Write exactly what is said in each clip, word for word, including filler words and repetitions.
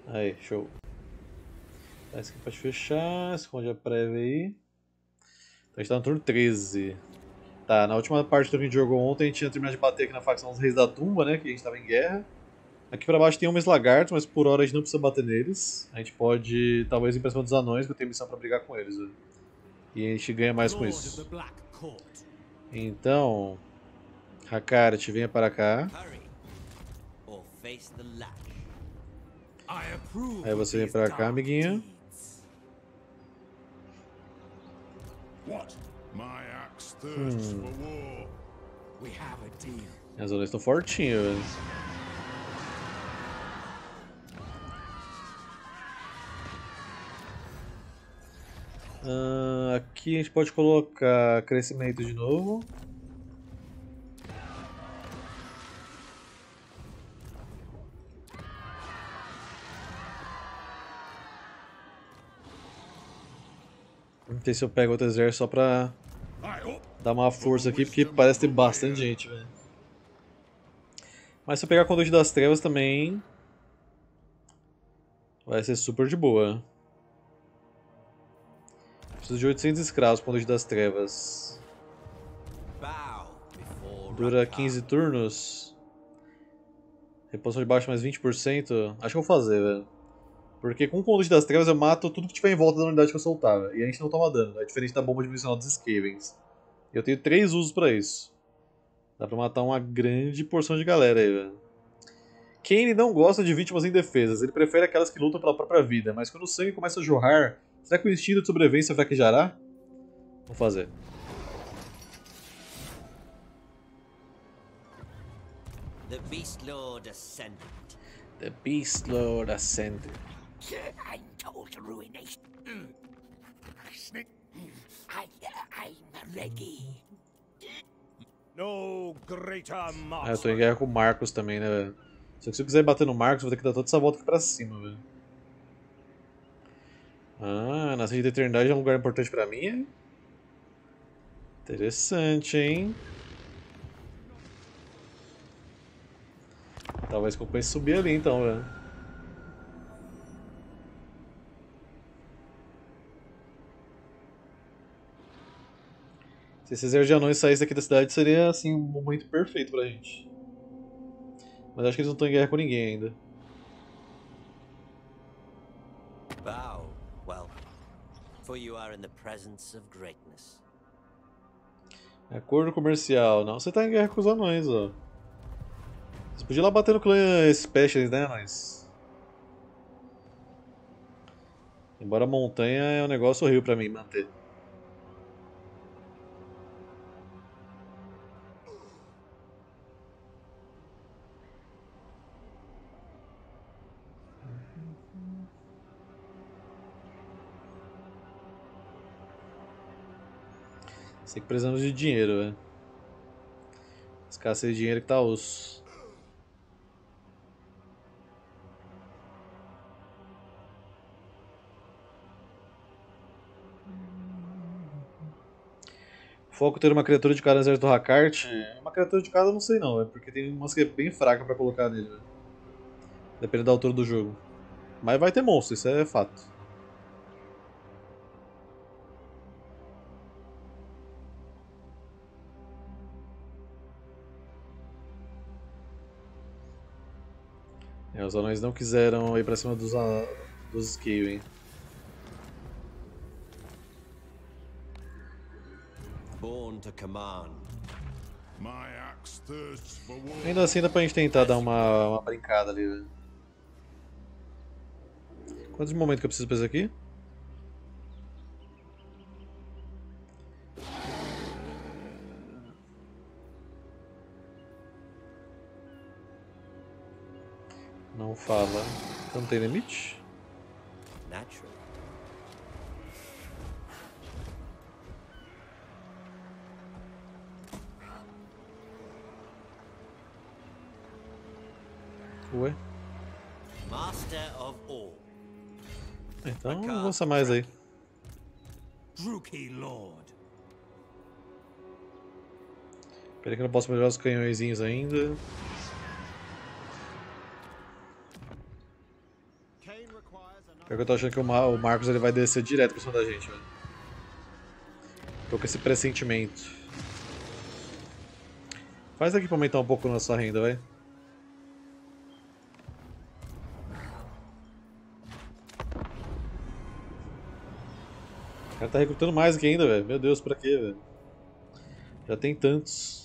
Aí, show. Tá, esse aqui pode fechar, esconde a prévia aí. Então a gente tá no turno treze. Tá, na última parte do que a gente jogou ontem, a gente tinha terminado de bater aqui na facção dos Reis da Tumba, né? Que a gente tava em guerra. Aqui pra baixo tem homens lagartos, mas por hora a gente não precisa bater neles. A gente pode, talvez, ir pra cima dos anões, que eu tenho missão pra brigar com eles. Né? E a gente ganha mais com isso. Então, Hakarat, venha para cá. Aí você vem pra cá, amiguinho. Hum. As anões estão fortinhos, velho. Uh, aqui a gente pode colocar crescimento de novo. Não sei se eu pego outro exército só pra dar uma força aqui, porque parece ter bastante gente, velho. Mas se eu pegar Conduíte das Trevas também vai ser super de boa. Preciso de oitocentos escravos para Conduíte das Trevas. Dura quinze turnos. Reposição de baixo mais vinte por cento. Acho que eu vou fazer, velho. Porque com o Conduíte das Trevas eu mato tudo que tiver em volta da unidade que eu soltar. Véio. E a gente não toma dano. É diferente da bomba dimensional dos Skavens. Eu tenho três usos pra isso. Dá pra matar uma grande porção de galera aí, velho. Kaine não gosta de vítimas indefesas. Ele prefere aquelas que lutam pela própria vida. Mas quando o sangue começa a jorrar, será que o instinto de sobrevivência fraquejará? Vou fazer. The Beast Lord ascended. The Beast Lord ascended. I'm told ruination. I, I'm ready. No greater Ah, eu tô em guerra com o Marcos também, né, velho? Só que se eu quiser bater no Marcos, eu vou ter que dar toda essa volta aqui pra cima, velho. Ah, Nascente da Eternidade é um lugar importante pra mim, hein? Interessante, hein? Talvez compense subir ali, então, velho. Se esse exército de anões saísse daqui da cidade, seria, assim, um momento perfeito pra gente. Mas acho que eles não estão em guerra com ninguém ainda. Bow, well, for you are in the presence of greatness. Acordo comercial. Não, você tá em guerra com os anões, ó. Você podia ir lá bater no clã Specials, né, anões? Embora a montanha é um negócio horrível pra mim manter. Sei que precisamos de dinheiro, velho. Escassez de dinheiro que tá osso. Foco ter uma criatura de cada exército do Hakart. Uma criatura de cada eu não sei não, véio, porque tem umas que é bem fraca pra colocar nele, véio. Dependendo da altura do jogo. Mas vai ter monstro, isso é fato. É, os anões não quiseram ir pra cima dos, dos Skaven. Born to command. Ainda assim dá pra gente tentar dar uma, uma brincada ali, velho. Quantos momentos que eu preciso pra isso aqui? Não fala. Então não tem limite? Natural. Ué? Master of all. Então avança mais aí. Druki Lord. Peraí que eu não posso melhorar os canhõezinhos ainda. Pior que eu tô achando que o, Ma o Marcos ele vai descer direto pra cima da gente, velho. Tô com esse pressentimento. Faz aqui pra aumentar um pouco a nossa renda, vai. O cara tá recrutando mais aqui ainda, velho. Meu Deus, pra quê, velho? Já tem tantos.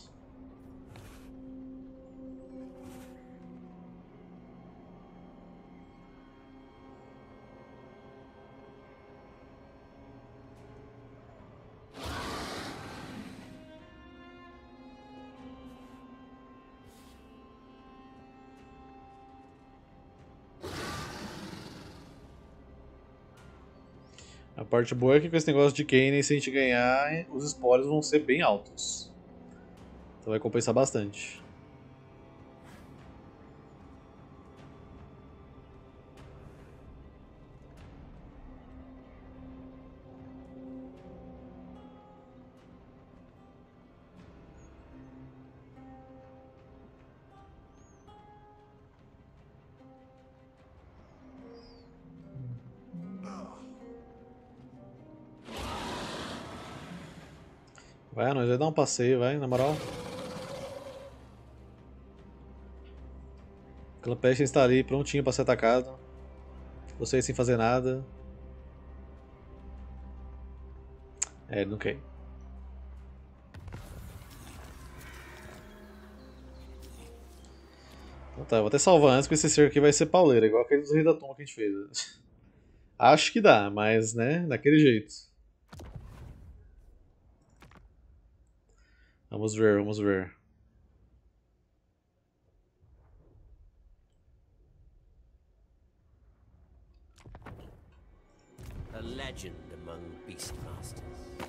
A parte boa é que com esse negócio de Kayn, se a gente ganhar, os espólios vão ser bem altos. Então vai compensar bastante. Vai, nós vai dar um passeio, vai, na moral. Aquela peste está ali, prontinho para ser atacado. Vocês sem fazer nada. É, não quer. Então tá, vou até salvar antes, porque esse cerco aqui vai ser pauleira, igual aquele dos Reis da Tumba que a gente fez. Acho que dá, mas né, daquele jeito. Vamos ver, vamos ver. A legend among beastmasters.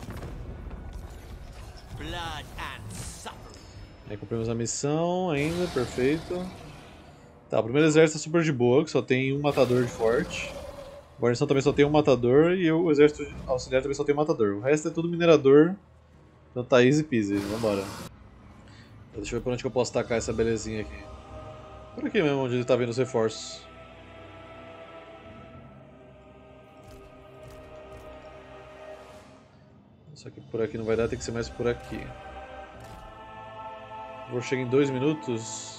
Blood and suffering. Aí cumprimos a missão ainda, perfeito. Tá, o primeiro exército é super de boa, que só tem um matador de forte. A guarnição também só tem um matador e o exército auxiliar também só tem um matador. O resto é tudo minerador. Então tá easy peasy, vambora. Deixa eu ver por onde que eu posso tacar essa belezinha aqui. Por aqui mesmo, onde ele tá vendo os reforços. Só que por aqui não vai dar, tem que ser mais por aqui. Vou chegar em dois minutos.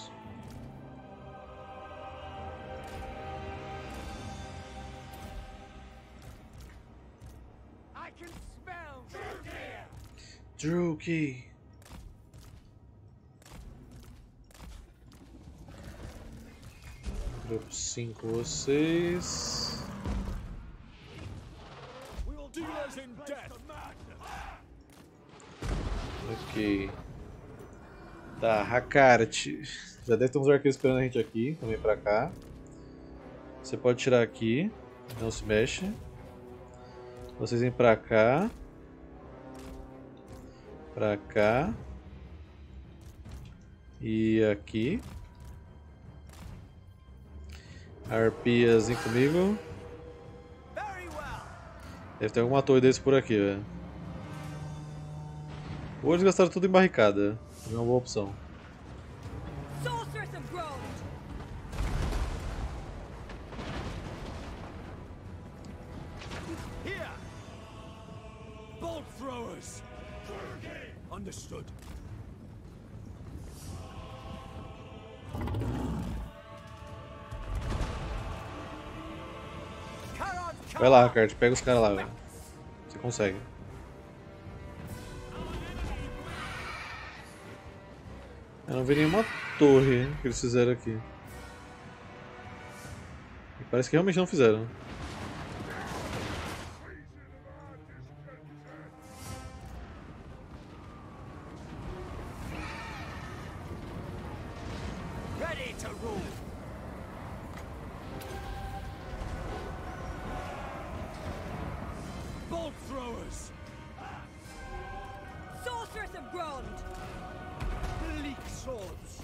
Druki! Grupo cinco, vocês. Ok. Tá, Hakart. Já deve ter uns arqueiros esperando a gente aqui. Então vem pra cá. Você pode tirar aqui. Não se mexe. Vocês vêm pra cá. Pra cá. E aqui. Arpias, vem comigo. Deve ter alguma torre desse por aqui, velho. Ou eles gastaram tudo em barricada. Não é uma boa opção. Bolt throwers. Understood. Vai lá, Hakart, pega os caras lá, velho. Você consegue. Eu não vi nenhuma torre que eles fizeram aqui. E parece que realmente não fizeram. Ready to rule. Bolt throwers. Sorceress of Grond! Bleak swords.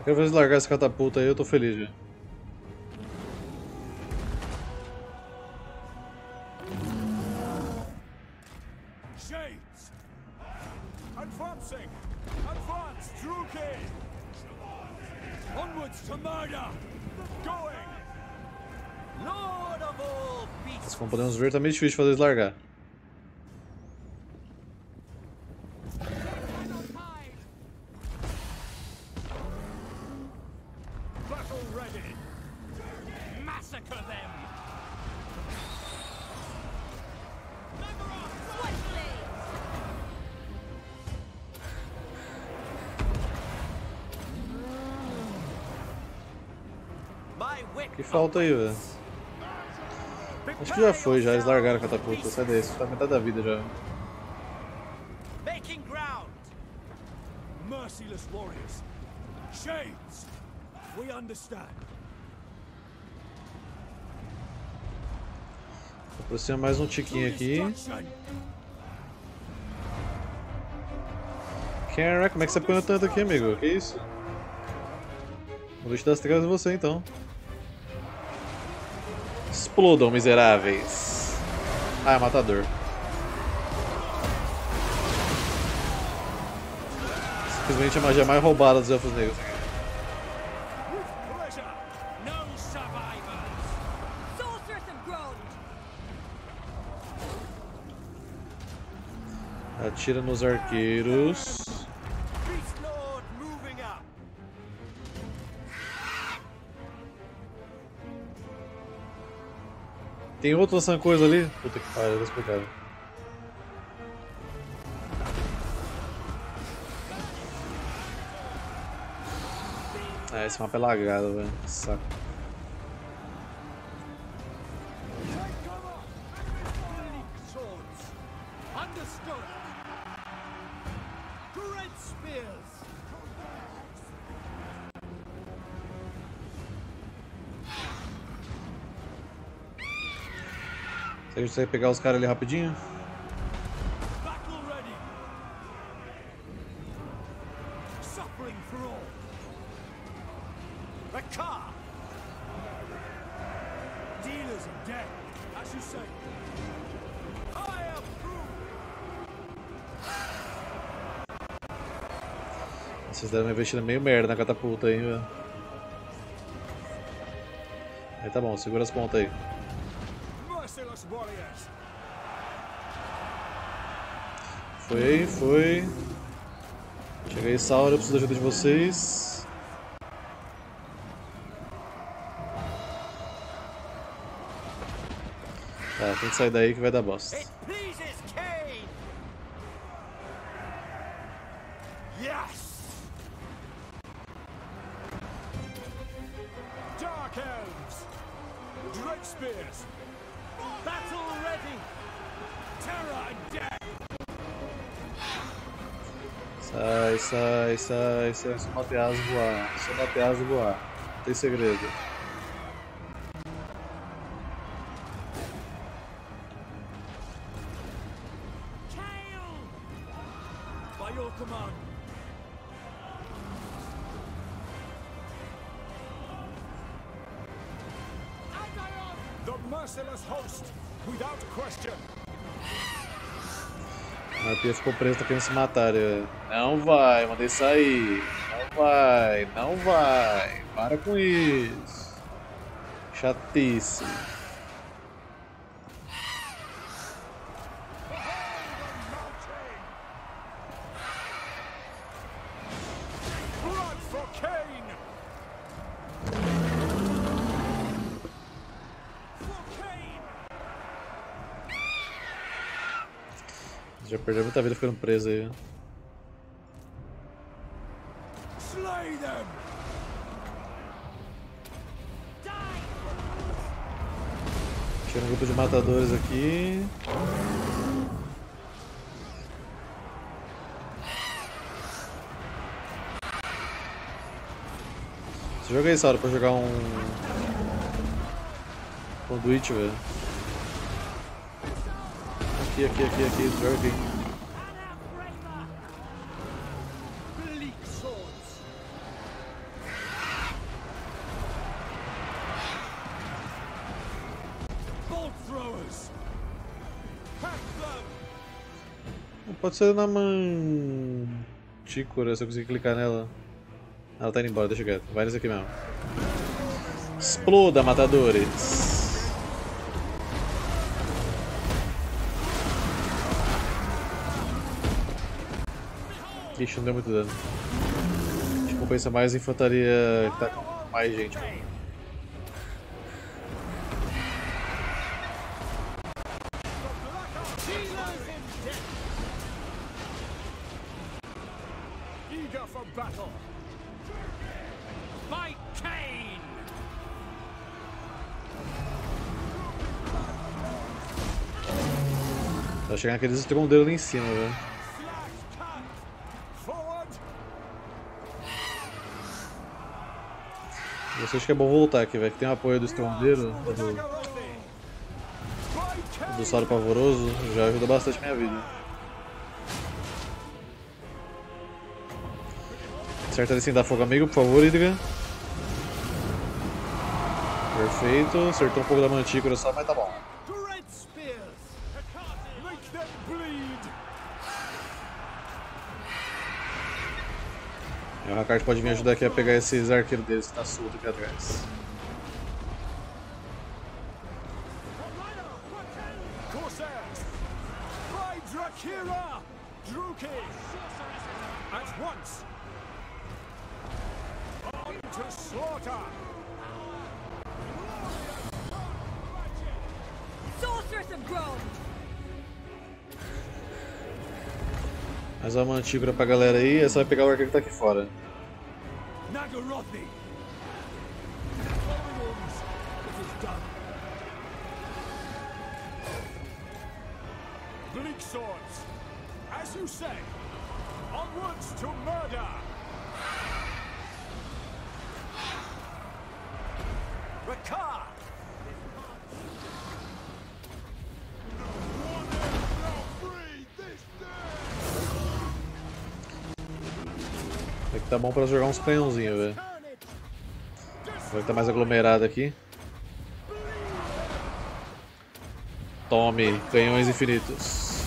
Quero ver se largar essa catapulta aí, eu tô feliz já. Shades! Advancing! Advance, Druki! Onwards to murder! Going! Lord of all beasts. Mas como podemos ver, tá meio difícil de fazer eles largar. Battle ready! Massacre them. My wick. O que falta aí, velho? Acho que já foi, já. Eles largaram a catapulta. Sai daí, isso tá metade da vida já. Making ground. Merciless warriors! Shades! We understand. Aproxima mais um tiquinho aqui. Destruction! Caraca, como é que você apanhou tanto aqui, amigo? Que isso? O bicho das trevas é você, então. Explodam, miseráveis. Ah, é matador. Simplesmente a magia mais roubada dos elfos negros. Pleasure! No survivors. Sorceress of Grond! Atira nos arqueiros. Beast Lord moving up. Tem outro lançando coisa ali? Puta que pariu, eles pegaram. Ah, esse mapa é lagado, velho. Saco. Take cover! Bleak swords! Understood! Great spears! Se a gente consegue pegar os caras ali rapidinho. Battle ready! Suffering for all! The car. Dealers in death, as you say. I approve! Vocês deram uma investida meio merda na catapulta aí, velho. Aí tá bom, segura as pontas aí. Merciless warriors! Foi, foi. Chega aí, Saura, eu preciso da ajuda de vocês. Tá, tem que sair daí que vai dar bosta. It pleases Cain. Yes! Dark elves! Dread spears! Battle ready! Terror and death! Sai, sai, sai, sai. Só bater asa e voar. Só bater asa e voar. Não tem segredo. By your command! The merciless host, without question! A Pia ficou presa, tá querendo se matar. Eu... Não vai, mandei sair. Não vai, não vai. Para com isso. Chatice. Blood for Cain! For Cain! Já perdeu muita vida ficando preso aí. Slay them! Tinha um grupo de matadores aqui. Você joga aí, Saura, pra jogar um. Conduit, velho. Aqui, aqui, aqui, aqui, joga aqui. Bleak swords! pode ser na mantícora, se eu conseguir clicar nela. Ah, ela tá indo embora, deixa quieto. Vai nesse aqui mesmo. Exploda, matadores! Ixi, não deu muito dano. Acho que compensa mais a infantaria que tá com mais gente. Eager for battle. By Cain! Tá chegando aqueles estrondeiros ali em cima, velho. Slash tank! Forward! Eu acho que é bom voltar aqui, velho. Que tem o apoio do estrondeiro, do, Nagarothi! By Cain! do Salo Pavoroso, já ajuda bastante a minha vida. Acerta ele sem dar fogo amigo, por favor, Idrigan. Perfeito, acertou um pouco da mantícora só, mas tá bom. Great spears! Make them bleed! E o Hakart pode me ajudar aqui a pegar esses arqueiros deles que tá solto aqui atrás. Corsairs! By Drakira! Druki! At once! On to slaughter! Sorceress of Grone! Mais uma mantícora pra galera aí, essa vai pegar o arqueiro que tá aqui fora. Nagarothi! Orioles, it is done. Bleak swords, as you say, onwards to murder! Rakar! Aqui tá bom pra jogar uns canhãozinhos, velho. Vai estar mais aglomerado aqui. Tome, canhões infinitos.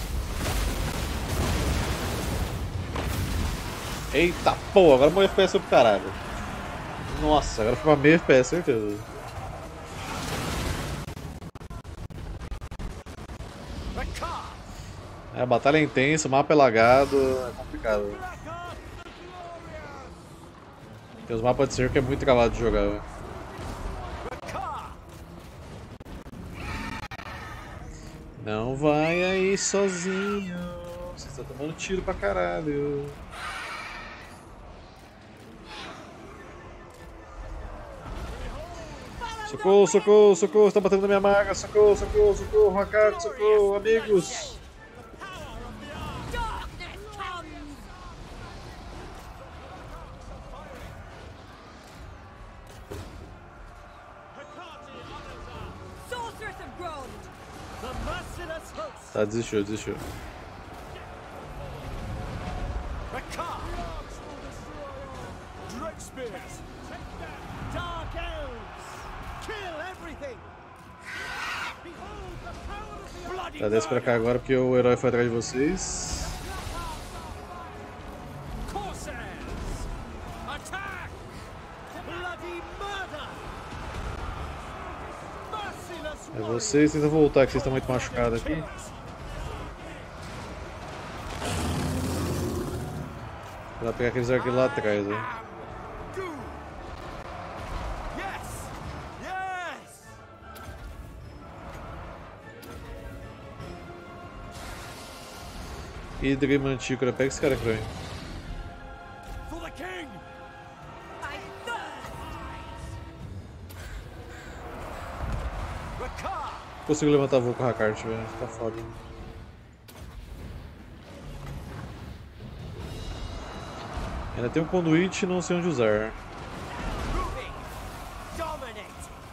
Eita pô, agora meu F P S foi pro caralho. Nossa, agora foi pra meio F P S, certeza. É, a batalha é intensa, o mapa é lagado, é complicado. Tem os mapas de cerco que é muito acabado de jogar, velho. Não vai aí sozinho, você tá tomando tiro pra caralho. Socorro, socorro, socorro, está batendo na minha maga, socorro, socorro, socorro, Hakart, socorro, amigos. Darkness comes! Sorceress of Grone! The merciless host! Tá, desistiu, desistiu. Rakar! Dread spears! Dark elves! Kill everything! Behold the power of the bloody Tá, desce pra cá agora porque o herói foi atrás de vocês. Corsairs! Attack! Bloody murder! Merciless É vocês, tenta voltar que vocês estão muito machucados aqui. Pra pegar aqueles arqueiros lá atrás, né? Go! Yes! Yes! Hidra e Mantícora, pega esse cara aqui pra mim. For the king! I thirst! Rakar! Consigo levantar voo com o Hakart, velho. Tá foda. Ainda tem um conduíte e não sei onde usar. Ruby! Dominate!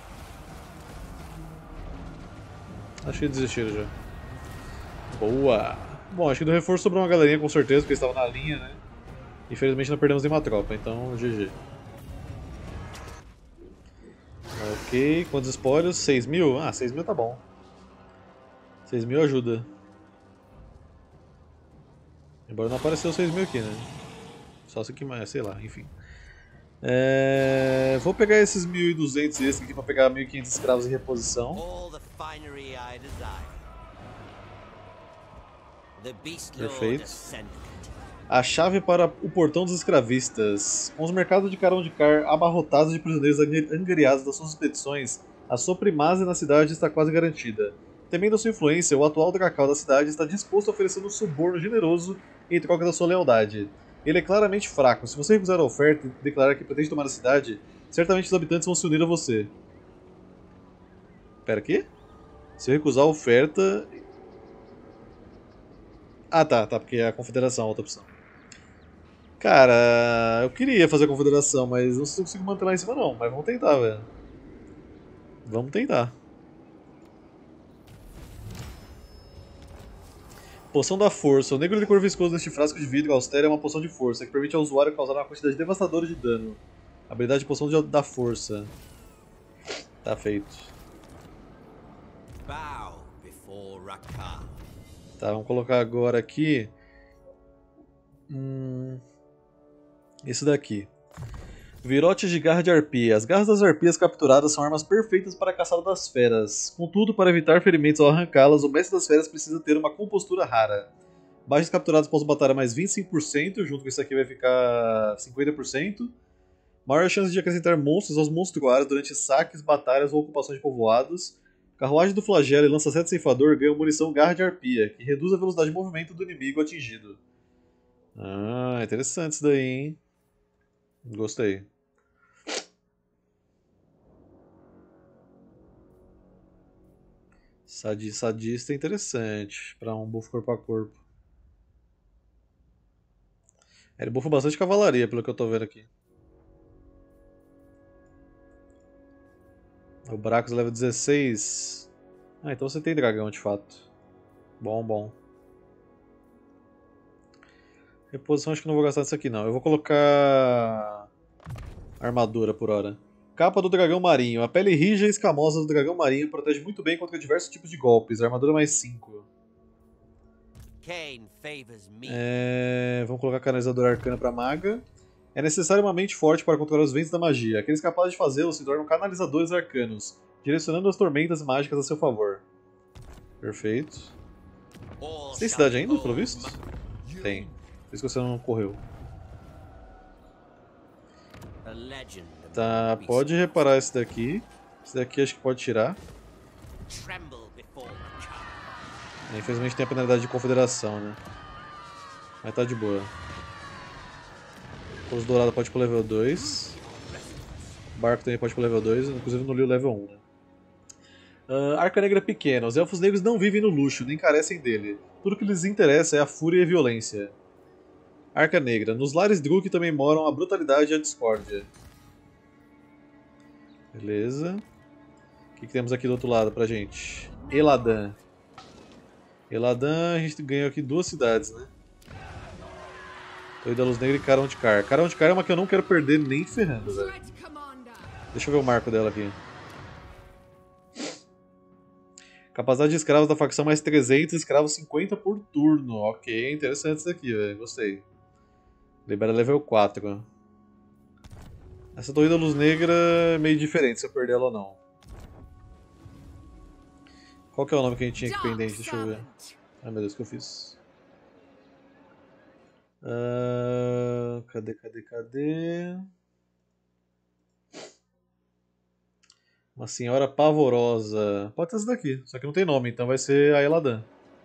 Acho que desistiram já. Boa! Bom, acho que do reforço sobrou uma galerinha com certeza, porque eles estavam na linha, né? Infelizmente não perdemos nenhuma tropa, então G G. Ok, quantos espólios? seis mil? Ah, seis mil tá bom. seis mil ajuda. Embora não apareceu seis mil aqui, né? Só isso aqui mais, sei lá, enfim. É... Vou pegar esses mil e duzentos esse aqui pra pegar mil e quinhentos escravos em reposição. All the finery I desire. The Beast Lord Perfeito. ascended. A chave para o portão dos escravistas. Com os mercados de Carão de Car abarrotados de prisioneiros angariados das suas expedições, a sua primazia na cidade está quase garantida. Temendo a sua influência, o atual Dracal da cidade está disposto a oferecer um suborno generoso em troca da sua lealdade. Ele é claramente fraco. Se você recusar a oferta e declarar que pretende tomar a cidade, certamente os habitantes vão se unir a você. Pera, aqui? Se eu recusar a oferta... Ah, tá, tá, porque é a confederação, a outra opção. Cara, eu queria fazer a confederação, mas não sei se eu consigo manter lá em cima não. Mas vamos tentar, velho. Vamos tentar. Poção da Força. O negro licor viscoso deste frasco de vidro austero é uma poção de força, que permite ao usuário causar uma quantidade devastadora de dano. Habilidade de poção de, da força. Tá feito. Bow before Rakar. Tá, vamos colocar agora aqui... Hum... Esse daqui. Virotes de garra de arpia. As garras das arpias capturadas são armas perfeitas para a caçada das feras. Contudo, para evitar ferimentos ao arrancá-las, o mestre das feras precisa ter uma compostura rara. Baixos capturados possam batalhar mais vinte e cinco por cento, junto com isso aqui vai ficar cinquenta por cento. Maior chance de acrescentar monstros aos monstruários durante saques, batalhas ou ocupações de povoados. Carruagem do flagelo e lança-sete ceifador ganham munição garra de arpia, que reduz a velocidade de movimento do inimigo atingido. Ah, interessante isso daí, hein? Gostei. Sadi, sadista é interessante para um buff corpo a corpo. Ele buffa bastante cavalaria, pelo que eu tô vendo aqui. O Bracos level dezesseis. Ah, então você tem dragão de fato. Bom, bom. Reposição acho que não vou gastar nisso aqui não. Eu vou colocar armadura por hora. Capa do dragão marinho. A pele rija e escamosa do dragão marinho protege muito bem contra diversos tipos de golpes. Armadura mais cinco. É... Vamos colocar canalizador arcana para maga. É necessário uma mente forte para controlar os ventos da magia. Aqueles capazes de fazê-lo se tornam canalizadores arcanos, direcionando as tormentas mágicas a seu favor. Perfeito. Você tem cidade ainda, pelo visto? Tem. Por isso que você não correu. Tá, pode reparar esse daqui. Esse daqui acho que pode tirar. Infelizmente tem a penalidade de confederação, né? Mas tá de boa. Os dourados pode ir pro level dois. Barco também pode ir pro level dois. Inclusive no Liu level um, né? Uh, Arca Negra pequena. Os elfos negros não vivem no luxo, nem carecem dele. Tudo que lhes interessa é a fúria e a violência. Arca Negra. Nos lares Druk também moram a brutalidade e a discórdia. Beleza. O que, que temos aqui do outro lado pra gente? Eladan. Eladan, a gente ganhou aqui duas cidades, né? Torre da Luz Negra e Carão de Car. Carão de Car é uma que eu não quero perder nem ferrando, velho. Deixa eu ver o marco dela aqui. Capacidade de escravos da facção mais trezentos, escravos cinquenta por turno. Ok, interessante isso aqui, velho. Gostei. Libera level quatro. Essa Torre da Luz Negra é meio diferente se eu perder ela ou não. Qual que é o nome que a gente tinha aqui pendente? Deixa eu ver. Ai meu Deus, o que eu fiz? Uh, cadê, cadê, cadê? Uma senhora pavorosa. Pode ser essa daqui, só que não tem nome, então vai ser a Eladan.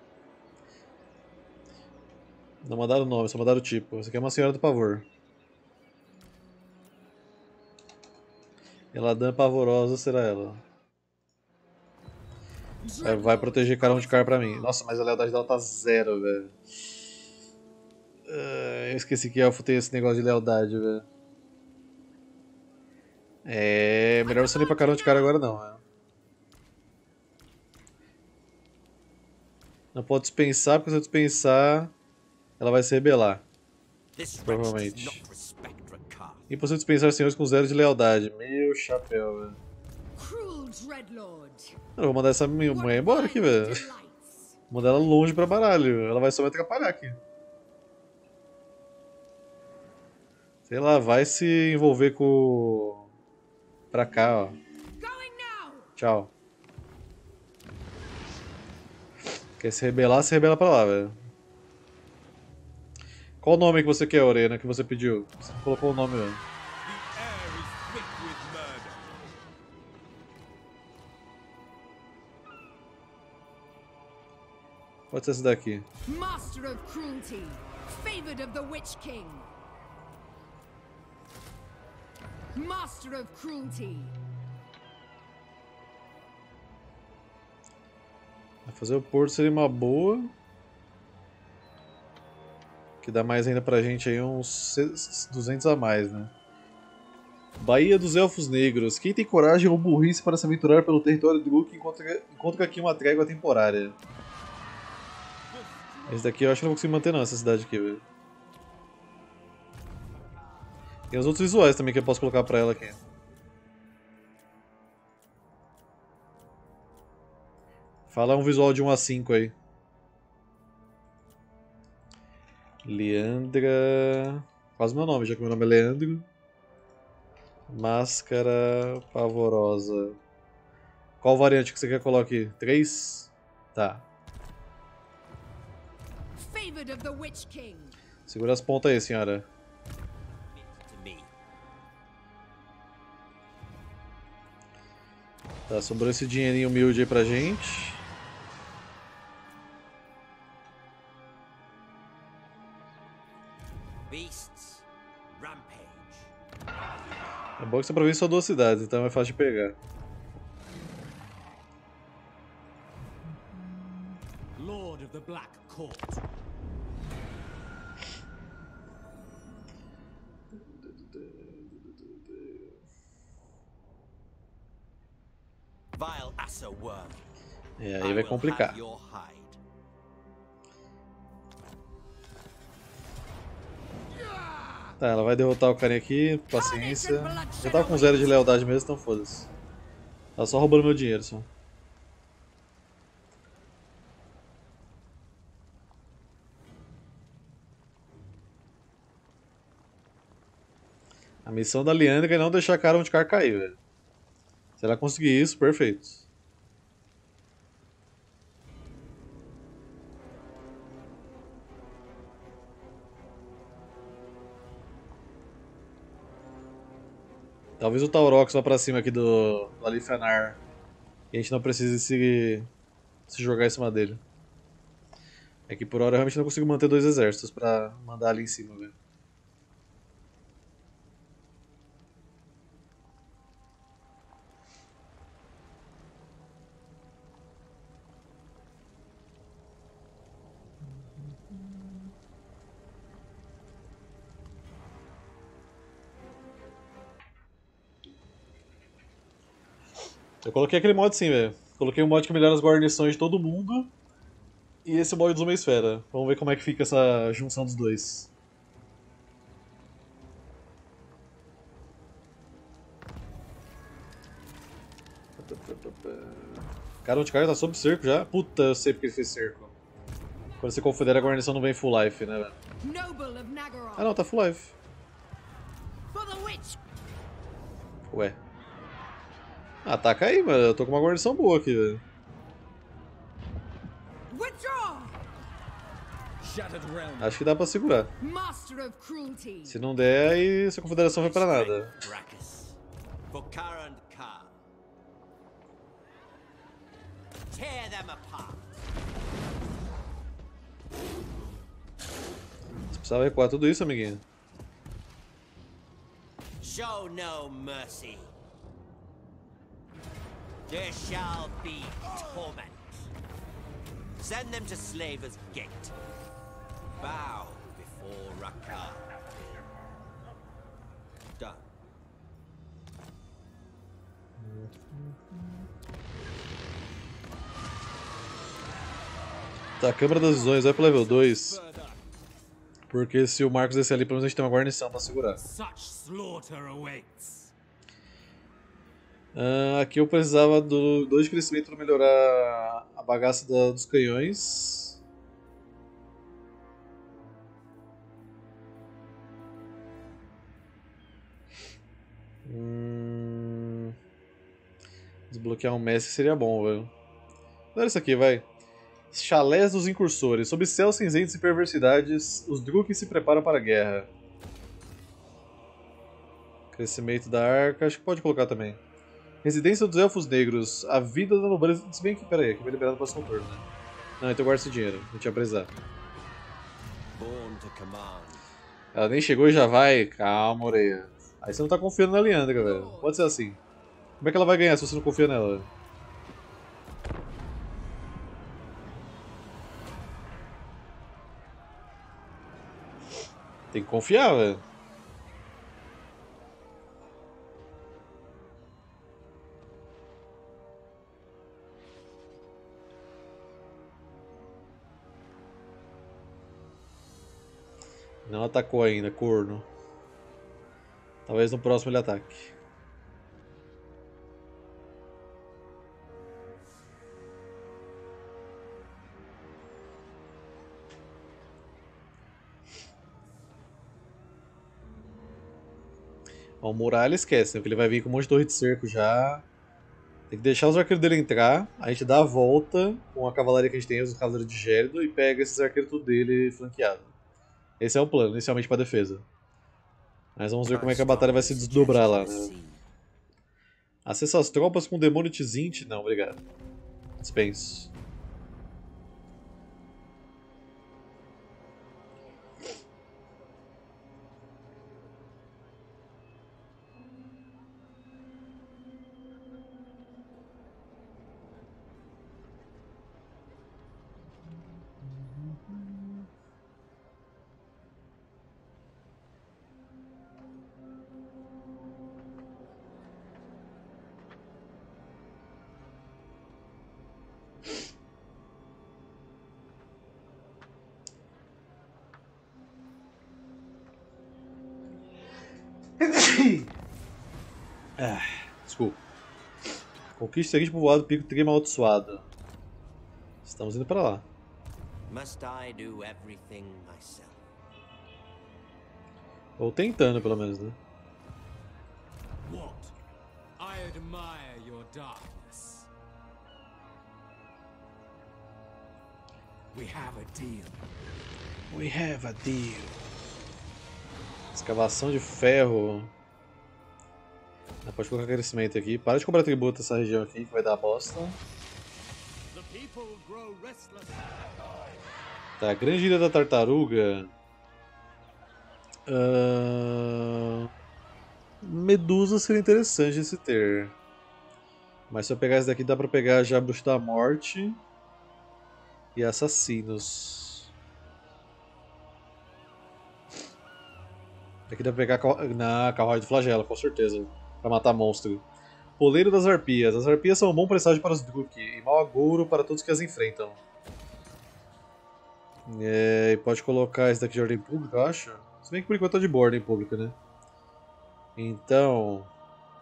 Não mandaram o nome, só mandaram o tipo. Essa aqui é uma senhora do pavor. Eladan pavorosa será ela. Vai, vai proteger Carão de Car pra mim. Nossa, mas a lealdade dela tá zero, velho. Uh, eu esqueci que elfo tem esse negócio de lealdade, velho. É melhor você não ir pra Carão de Car agora não, né? Não pode dispensar, porque se eu dispensar, ela vai se rebelar. Provavelmente. Impossível dispensar senhores com zero de lealdade. Meu chapéu, velho. Eu vou mandar essa mulher embora aqui, velho. Vou mandar ela longe pra baralho. Ela vai só me atrapalhar aqui. Sei lá, vai se envolver com... Pra cá, ó. Going now. Tchau. Quer se rebelar, se rebela pra lá, velho. Qual o nome que você quer, Orena, que você pediu? Você não colocou o nome, velho. The air is thick with murder. Pode ser esse daqui. Master of cruelty, favored of the Witch King. Master of cruelty. Fazer o porto seria uma boa. Que dá mais ainda pra gente aí uns duzentos a mais, né? Baía dos Elfos Negros. Quem tem coragem ou burrice para se aventurar pelo território de Luke encontra, encontra aqui uma trégua temporária. Esse daqui eu acho que não vou conseguir manter não, essa cidade aqui, velho. Tem os outros visuais também que eu posso colocar pra ela aqui. Fala um visual de um a cinco aí. Leandra... Quase meu nome, já que meu nome é Leandro. Máscara pavorosa. Qual variante que você quer colocar aqui? três? Tá. Favored of the Witch King. Segura as pontas aí, senhora. To me. Tá, sobrou esse dinheirinho humilde aí pra gente. Beasts. Rampage. É bom que você aproveita só duas cidades, então é mais fácil de pegar. Lord of the Black Court. Vile Assa worm. E I aí vai will complicar. have your hide. Tá, ela vai derrotar o carinha aqui, paciência. Já tava com zero de lealdade mesmo, então foda-se. Tá só roubando meu dinheiro, só. A missão da Leandra é não deixar a cara onde car cair, velho. Se ela conseguir isso, perfeito. Talvez o Taurox vá pra cima aqui do, do Alifenar. E a gente não precise se, se jogar em cima dele. É que por hora eu realmente não consigo manter dois exércitos pra mandar ali em cima, velho. Eu coloquei aquele mod sim, velho. Coloquei um mod que melhora as guarnições de todo mundo. E esse mod dos uma esfera. Vamos ver como é que fica essa junção dos dois. Cara, o Anticar tá sob cerco já? Puta, eu sei porque ele fez cerco. Quando você confedera a guarnição não vem full life, né, velho? Noble of Naggaroth. Ah não, tá full life. For the witch. Ué. Ataca aí, mano. Eu tô com uma guarnição boa aqui, velho. Withdraw. Shattered realm. Acho que dá pra segurar. Master of cruelty. Se não der, aí essa confederação vai pra nada. Brachus. For Karand Khan. Tear them apart. Você precisava recuar tudo isso, amiguinho. Show no mercy. There shall be torment. Send them to Slaver's Gate. Bow before Rakar. Done. Tá, Câmara das Visões vai pro level dois. Porque se o Marcos descer ali, pelo menos a gente tem uma guarnição pra segurar. Such slaughter awaits. Ah, aqui eu precisava do dois de crescimento para melhorar a bagaça da- dos canhões. Desbloquear um mestre seria bom, velho. Olha isso aqui, vai. Chalés dos incursores. Sob céus cinzentos e perversidades, os Drukins se preparam para a guerra. Crescimento da arca, acho que pode colocar também. Residência dos Elfos Negros. A vida da nobreza. Se bem que, pera aí, que vai liberar no próximo turno, né? Não, então guarda esse dinheiro, não tinha precisar. Born to command. Ela nem chegou e já vai. Calma, Oreia. Aí você não tá confiando na Liandra, velho. Pode ser assim. Como é que ela vai ganhar se você não confia nela? Tem que confiar, velho. Não atacou ainda, corno. Talvez no próximo ele ataque. Ó, o Muralha esquece, né? Porque ele vai vir com um monte de torre de cerco já. Tem que deixar os arqueiros dele entrar. A gente dá a volta com a cavalaria que a gente tem, os cavaleiros de Gélido, e pega esses arqueiros tudo dele flanqueado. Esse é o plano, inicialmente para defesa. Mas vamos ver como é que a batalha vai se desdobrar lá, né? Acessa as tropas com demônio Tzint? Não, obrigado. Dispenso. Ah, desculpa. Conquiste o seguinte povoado, Pico Tri Amaldiçoado. Estamos indo pra lá. Must I do everything myself? Ou tentando, pelo menos, né? What? I admire your darkness. We have a deal. We have a deal. Escavação de ferro. Ah, pode colocar crescimento aqui. Para de cobrar tributo nessa região aqui, que vai dar bosta. The people grow restless. Tá, Grande Ilha da Tartaruga. Uh... Medusa seria interessante de se ter. Mas se eu pegar esse daqui, dá pra pegar já Bruxo da Morte e Assassinos. Aqui dá pra pegar na Carruagem do Flagelo, com certeza. Pra matar monstro. Poleiro das Arpias. As Arpias são um bom presságio para os Druk e mau agouro para todos que as enfrentam. É, e pode colocar esse daqui de ordem pública, eu acho. Se bem que por enquanto tá de boa ordem pública, né? Então...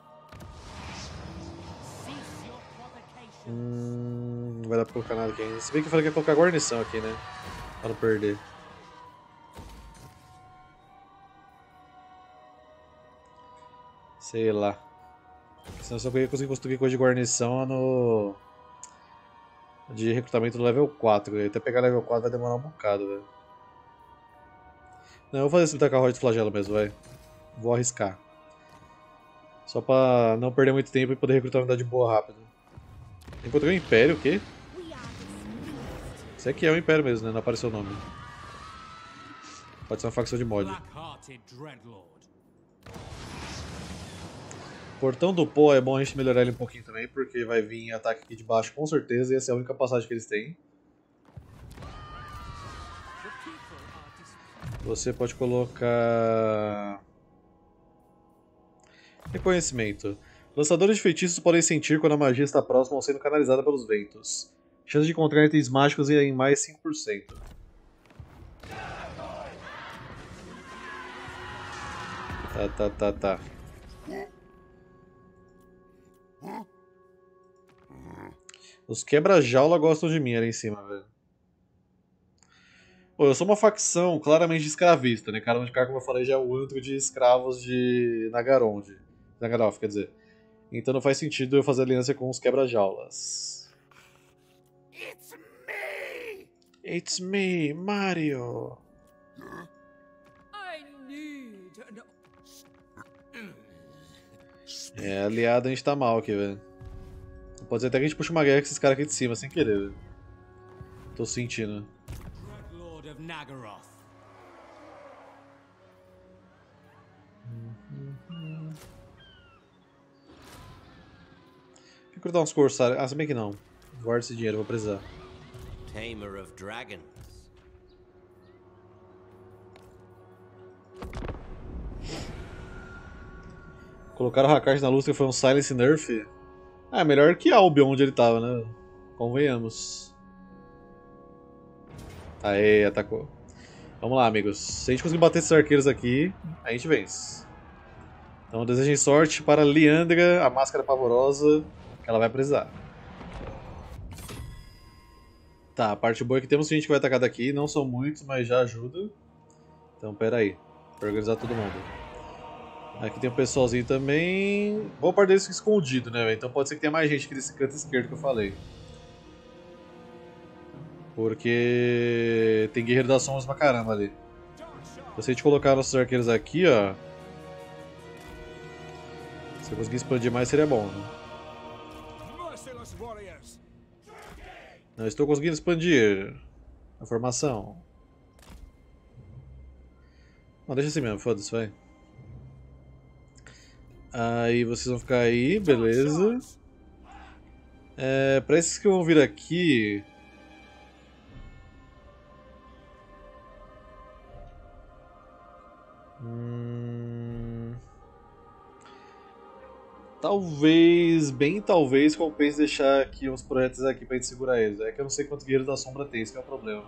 Hum, não vai dar pra colocar nada aqui ainda. Se bem que eu falei que ia colocar guarnição aqui, né? Pra não perder. Sei lá. Senão eu só ia conseguir construir coisa de guarnição no... de recrutamento do level quatro. Até pegar level quatro vai demorar um bocado, velho. Não, eu vou fazer esse da carruagem de flagelo mesmo, vai. Vou arriscar. Só pra não perder muito tempo e poder recrutar uma unidade boa rápido. Encontrei um Império, o quê? Isso aqui é um Império mesmo, né? Não apareceu o nome. Pode ser uma facção de mod. Black-hearted dreadlord. Portão do Pó é bom a gente melhorar ele um pouquinho também, porque vai vir ataque aqui de baixo com certeza, e essa é a única passagem que eles têm. Você pode colocar... Reconhecimento. Lançadores de feitiços podem sentir quando a magia está próxima ou sendo canalizada pelos ventos. Chance de encontrar itens mágicos em mais cinco por cento. Tá, tá, tá, tá. Os quebra-jaula gostam de mim ali em cima, velho. Pô, eu sou uma facção claramente escravista, né? Cara, onde cá, como eu falei, já é o antro de escravos de Nagaronde. Nagaroth, quer dizer. Então não faz sentido eu fazer aliança com os quebra-jaulas. It's me! It's me, Mario! I need an É, aliado a gente tá mal aqui, velho. Pode ser até que a gente puxe uma guerra com esses caras aqui de cima, sem querer, velho. Tô sentindo. Lord of Nagaroth. Tem que cortar uns corsários. Ah, se bem que não. Guarda esse dinheiro, vou precisar. Tamer of dragons. Colocaram o Hakard na luta e foi um Silence Nerf. Ah, melhor que Albion onde ele tava, né? Convenhamos. Aê, atacou. Vamos lá, amigos. Se a gente conseguir bater esses arqueiros aqui, a gente vence. Então desejem sorte para Liandra, a máscara pavorosa, que ela vai precisar. Tá, a parte boa é que temos gente que vai atacar daqui, não são muitos, mas já ajuda. Então pera aí, pra organizar todo mundo. Aqui tem um pessoalzinho também. Boa parte deles fica escondido, né, véio? Então pode ser que tenha mais gente aqui desse canto esquerdo que eu falei. Porque tem guerreiro das sombras pra caramba ali. Então, se a gente colocar nossos arqueiros aqui, ó. Se eu conseguir expandir mais seria bom, né? Merciless warriors. Não estou conseguindo expandir a formação. Não, deixa assim mesmo, foda-se, vai. Aí vocês vão ficar aí, beleza. É, pra esses que vão vir aqui... Hum... Talvez, bem talvez, compense deixar aqui uns projetos aqui pra gente segurar eles. É que eu não sei quantos guerreiros da sombra tem, esse que é o problema.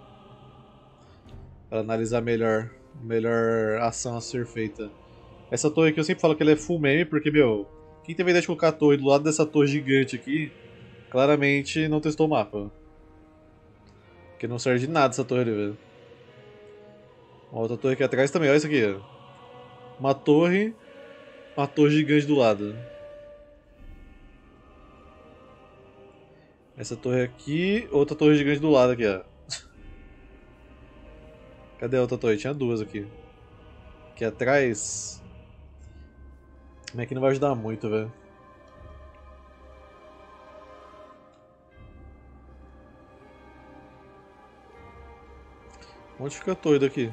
Para analisar melhor, melhor ação a ser feita. Essa torre aqui eu sempre falo que ela é full meme, porque, meu, quem teve a ideia de colocar a torre do lado dessa torre gigante aqui, claramente não testou o mapa. Porque não serve de nada essa torre ali, velho. Uma outra torre aqui atrás também, olha isso aqui. Uma torre, uma torre gigante do lado. Essa torre aqui, outra torre gigante do lado aqui, ó. Cadê a outra torre? Tinha duas aqui. Aqui atrás... Como é que não vai ajudar muito, velho? Onde fica a torre daqui?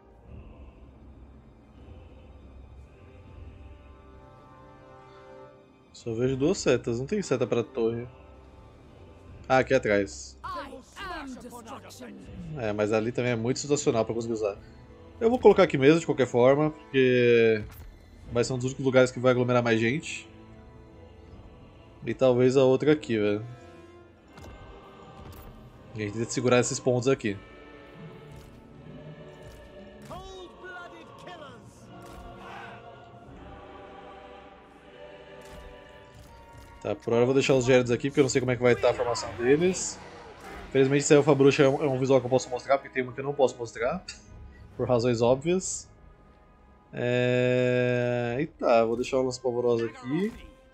Só vejo duas setas, não tem seta pra torre. Ah, aqui atrás. I am destruction. É, mas ali também é muito situacional pra conseguir usar. Eu vou colocar aqui mesmo, de qualquer forma, porque vai ser um dos únicos lugares que vai aglomerar mais gente. E talvez a outra aqui, velho. A gente tem que segurar esses pontos aqui. Cold-blooded killers. Tá, por hora eu vou deixar os Géridos aqui, porque eu não sei como é que vai estar a formação deles. Infelizmente, esse Elfa Bruxa é um, é um visual que eu posso mostrar, porque tem um que eu não posso mostrar. Por razões óbvias. É... E tá, vou deixar o Lance Pavorosa aqui.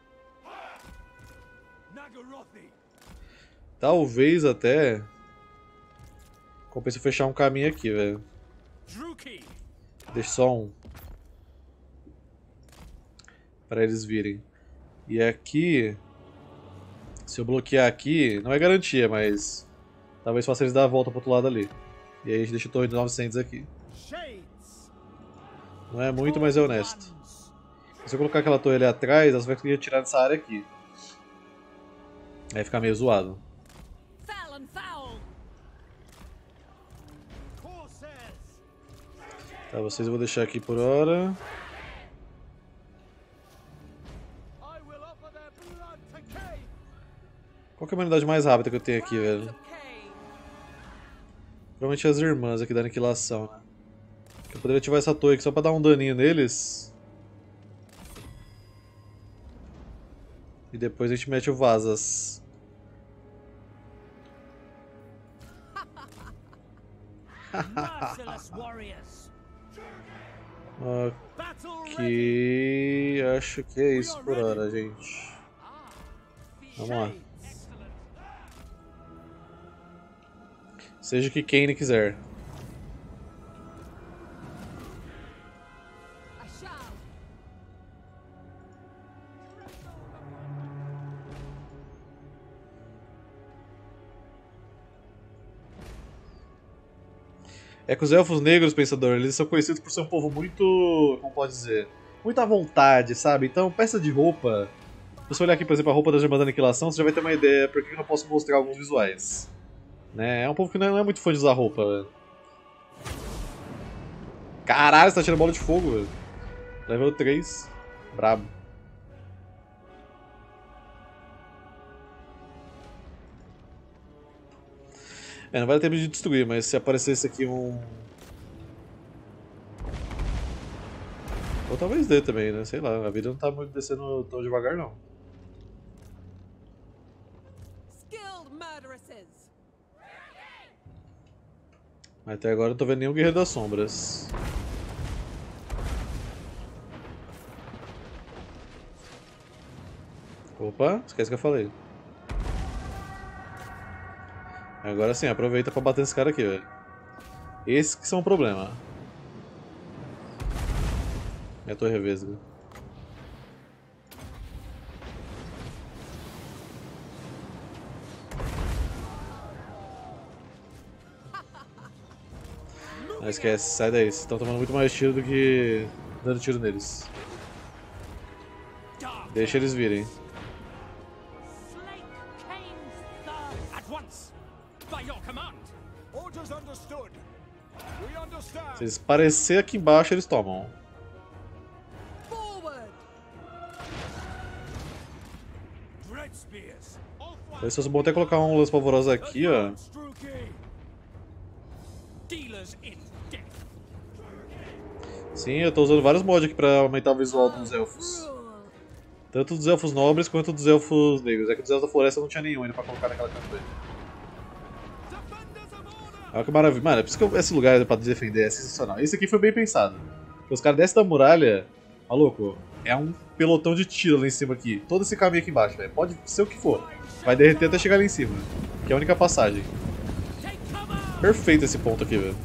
Nagarothi. Talvez até... compensa eu fechar um caminho aqui, velho. Druki. Deixa só um. Pra eles virem. E aqui... se eu bloquear aqui, não é garantia, mas... talvez faça eles dar a volta pro outro lado ali. E aí a gente deixa o torre de novecentos aqui. Shades. Não é muito, mas é honesto. Se eu colocar aquela torre ali atrás, elas vão conseguir tirar dessa área aqui. Aí fica meio zoado. Foul and foul. Corsairs. Tá, vocês eu vou deixar aqui por hora. I will offer their blood to Cain. Qual que é a unidade mais rápida que eu tenho aqui, velho? Okay. Provavelmente as irmãs aqui da aniquilação, né? Eu poderia ativar essa torre aqui só pra dar um daninho neles. E depois a gente mete o Vazas. Merciless warriors. Ok, acho que é isso por hora, gente. Vamos lá. Seja o que Kaine quiser. I shall. É que os elfos negros, pensador, eles são conhecidos por ser um povo muito, como pode dizer, muito à vontade, sabe? Então, peça de roupa, se você olhar aqui, por exemplo, a roupa das Irmãs da Aniquilação, você já vai ter uma ideia por que eu não posso mostrar alguns visuais. Né? É um povo que não é muito fã de usar roupa, velho. Caralho, você tá tirando bola de fogo, velho. Level três. Brabo. É, não vai dar tempo de destruir, mas se aparecesse aqui um... Ou talvez dê também, né? Sei lá, a vida não tá muito descendo tão devagar, não. Skilled murderesses. Até agora eu não tô vendo nenhum Guerreiro das Sombras. Opa, esquece que eu falei. Agora sim, aproveita pra bater nesse cara aqui, velho. Esses que são o problema. É a torre vesga. Não esquece, sai daí. Vocês estão tomando muito mais tiro do que dando tiro neles. Deixa eles virem. Slake Kane's third at once. By your command. Orders understood. We understand. Se eles parecer aqui embaixo, eles tomam. Forward. Dread spears. Talvez fosse bom até colocar um lance pavoroso aqui, ó. Dealers in death. Sim, eu tô usando vários mods aqui pra aumentar o visual dos elfos. Rule. Tanto dos elfos nobres quanto dos elfos negros. É que dos elfos da floresta não tinha nenhum ainda pra colocar naquela campanha. Defenders of order. Olha que maravilha. Mano, é por isso que esse lugar pra defender é sensacional. Esse aqui foi bem pensado. Porque os caras descem da muralha, maluco, é um pelotão de tiro lá em cima aqui. Todo esse caminho aqui embaixo, velho. Pode ser o que for. Vai derreter até chegar lá em cima. Que é a única passagem. Take cover. Perfeito esse ponto aqui, velho.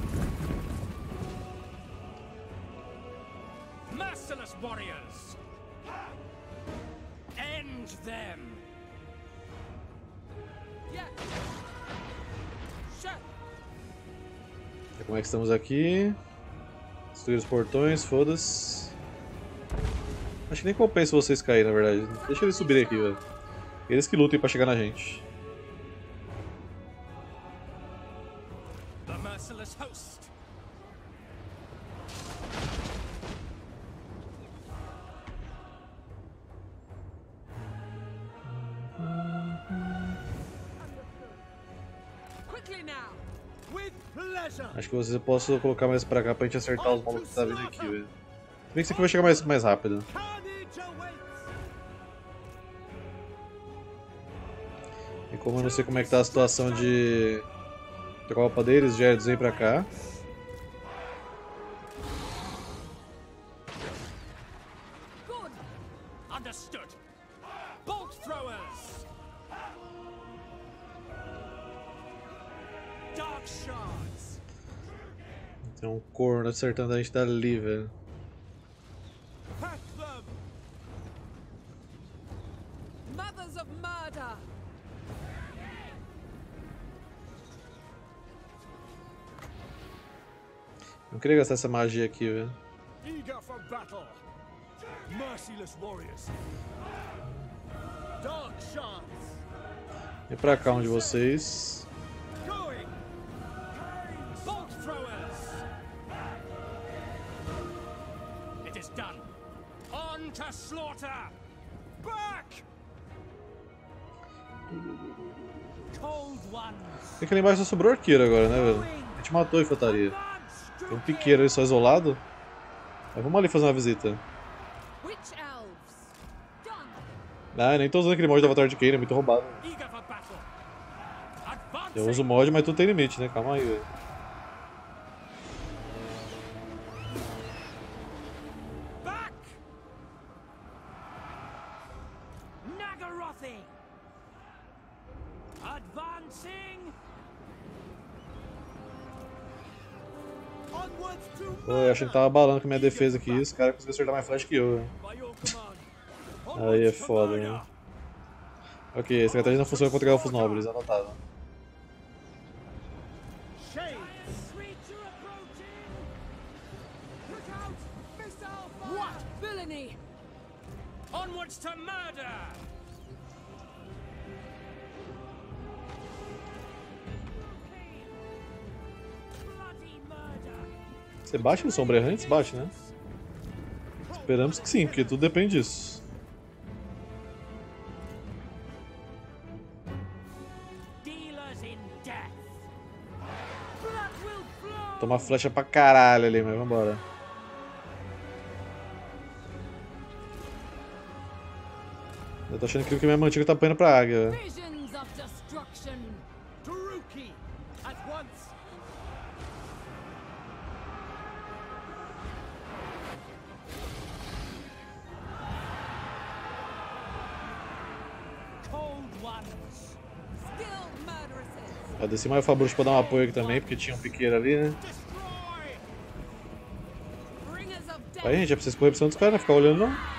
Merciless warriors. End them. Yeah. Sure. Como é que estamos aqui? Destruir os portões, foda-se. Acho que nem compensa vocês caírem, na verdade. Deixa eles subirem aqui, velho. Eles que lutem pra chegar na gente. The merciless host. Quickly now. With pleasure. Acho que vocês possam colocar mais pra cá pra gente acertar os malucos que tá vindo aqui, velho. Se bem que esse aqui vai chegar mais, mais rápido. Carnage awaits. E como eu não sei como é que tá a situação de tropa deles, já vem pra cá. Good. Understood. Bolt throwers. Dark shards. Tem um corno acertando a gente dali, velho. Pack them. Mothers of murder. Não queria gastar essa magia aqui, velho. Eager for battle. Merciless warriors. Dark shards. Vem pra cá um de vocês. Going. Bolt throwers. It is done. On to slaughter. Back. Cold ones. Tem que ali embaixo só sobrou arqueiro agora, né, velho? A gente matou a infantaria. Tem um piqueiro ali só isolado. Mas vamos ali fazer uma visita. Witch elves. Done. Ah, nem tô usando aquele mod do Avatar de Kaine, é muito roubado. Eager for battle. Advancing. Eu uso o mod, mas tudo tem limite, né? Calma aí, velho. Back. Nagarothi! Advancing! Onwards to Pô, eu achei que tava abalando com a minha defesa aqui. Esse cara conseguiu acertar mais flash que eu, velho. by your command. Aí é Onwards to foda, murder. né? Ok, a estratégia não funciona contra elfos nobres, anotado. Shades! Creature approaching! Look out! Missile fire! What villainy! Onwards to murder! Bloody murder! Você baixa em Sombra Errantes? Baixa, né? Esperamos que sim, porque tudo depende disso. Dealers in death! Blood will flow! Toma flecha pra caralho ali, mas vambora. Eu tô achando que o que minha mantiga tá apanhando pra águia, velho. Visions of destruction! Taruki! At once! Cold ones! Skilled murderesses! Eu desci mais o Fabrucho pra dar um apoio aqui também, porque tinha um piqueiro ali, né? Destroy! Bringers of death! Aí, gente, é pra vocês correr pra cima dos caras, não ficar olhando não.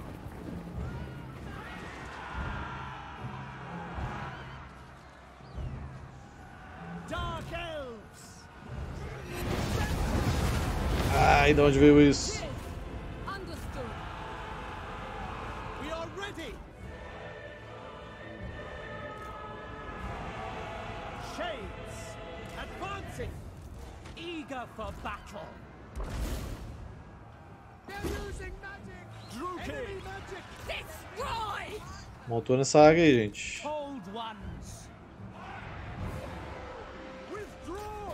Dark elves! Ai, de onde veio isso? Yes! Understood! We are ready! Shades! Advancing! Eager for battle! They're using magic! Enemy magic! Destroy! Montou nessa águia aí, gente. Cold ones! Withdraw!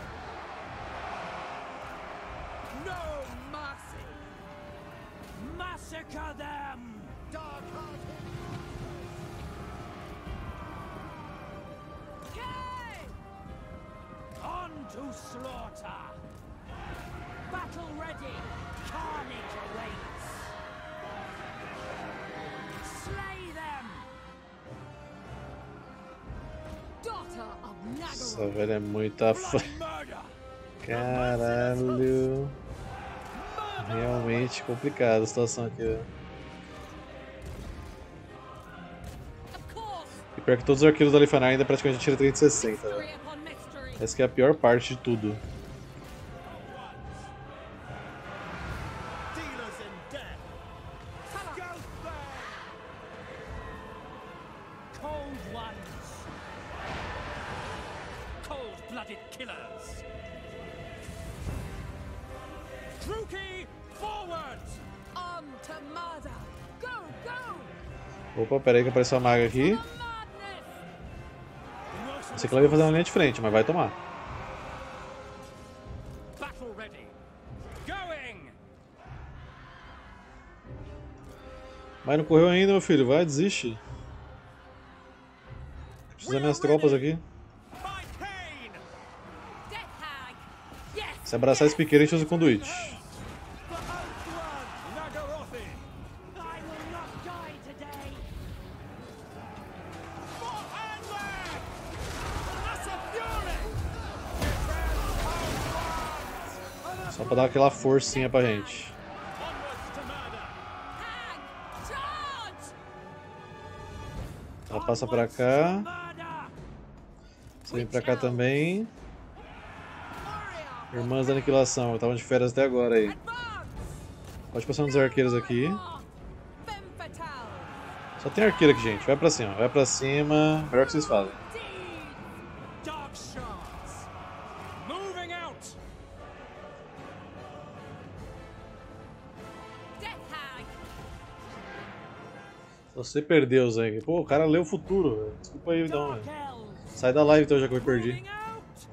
No mercy! Massacre them! Dark-hearted! Yay! On to slaughter! Battle ready! Carnage awaits! Slay them! Daughter of Essa Nagaroth! velha é muita fa... Bloody murder! Caralho. Realmente complicada a situação aqui, velho. Of course! E pior que todos os arqueiros da Lifanar ainda praticamente tiram trezentos e sessenta, velho. Mystery upon mystery! Essa que é a pior parte de tudo. Dealers in death! Ghostbang! Cold ones! Cold-blooded killers! Druki, forward! On to murder! Go, go! Opa, pera aí que apareceu a maga aqui. The madness! Não sei que ela ia fazer uma linha de frente, mas vai tomar. Battle ready! Going! Mas não correu ainda, meu filho. Vai, desiste. Preciso das minhas tropas aqui. By pain! Death hag! Yes! Se abraçar esse piqueiro, a gente usa o conduíte. For Outblood, Nagarothi! I will not die today! For Anlag! Lesser Fury! Só pra dar aquela forcinha pra gente. Onwards to murder! Hag! Charge! Ela passa pra cá. Murder! Você vem pra cá também. Warrior! Irmãs da Aniquilação, estavam de férias até agora aí. Advance! Pode passar nos arqueiros aqui. Femme fatale! Só tem arqueiro aqui, gente. Vai pra cima, vai pra cima. Melhor que vocês fazem. Deed! Dark shards! Moving out! Death hag! Você perdeu, Zeng. Pô, o cara leu o futuro, velho. Desculpa aí, então, Dark velho. elves! Sai da live então, já que eu perdi. Moving out!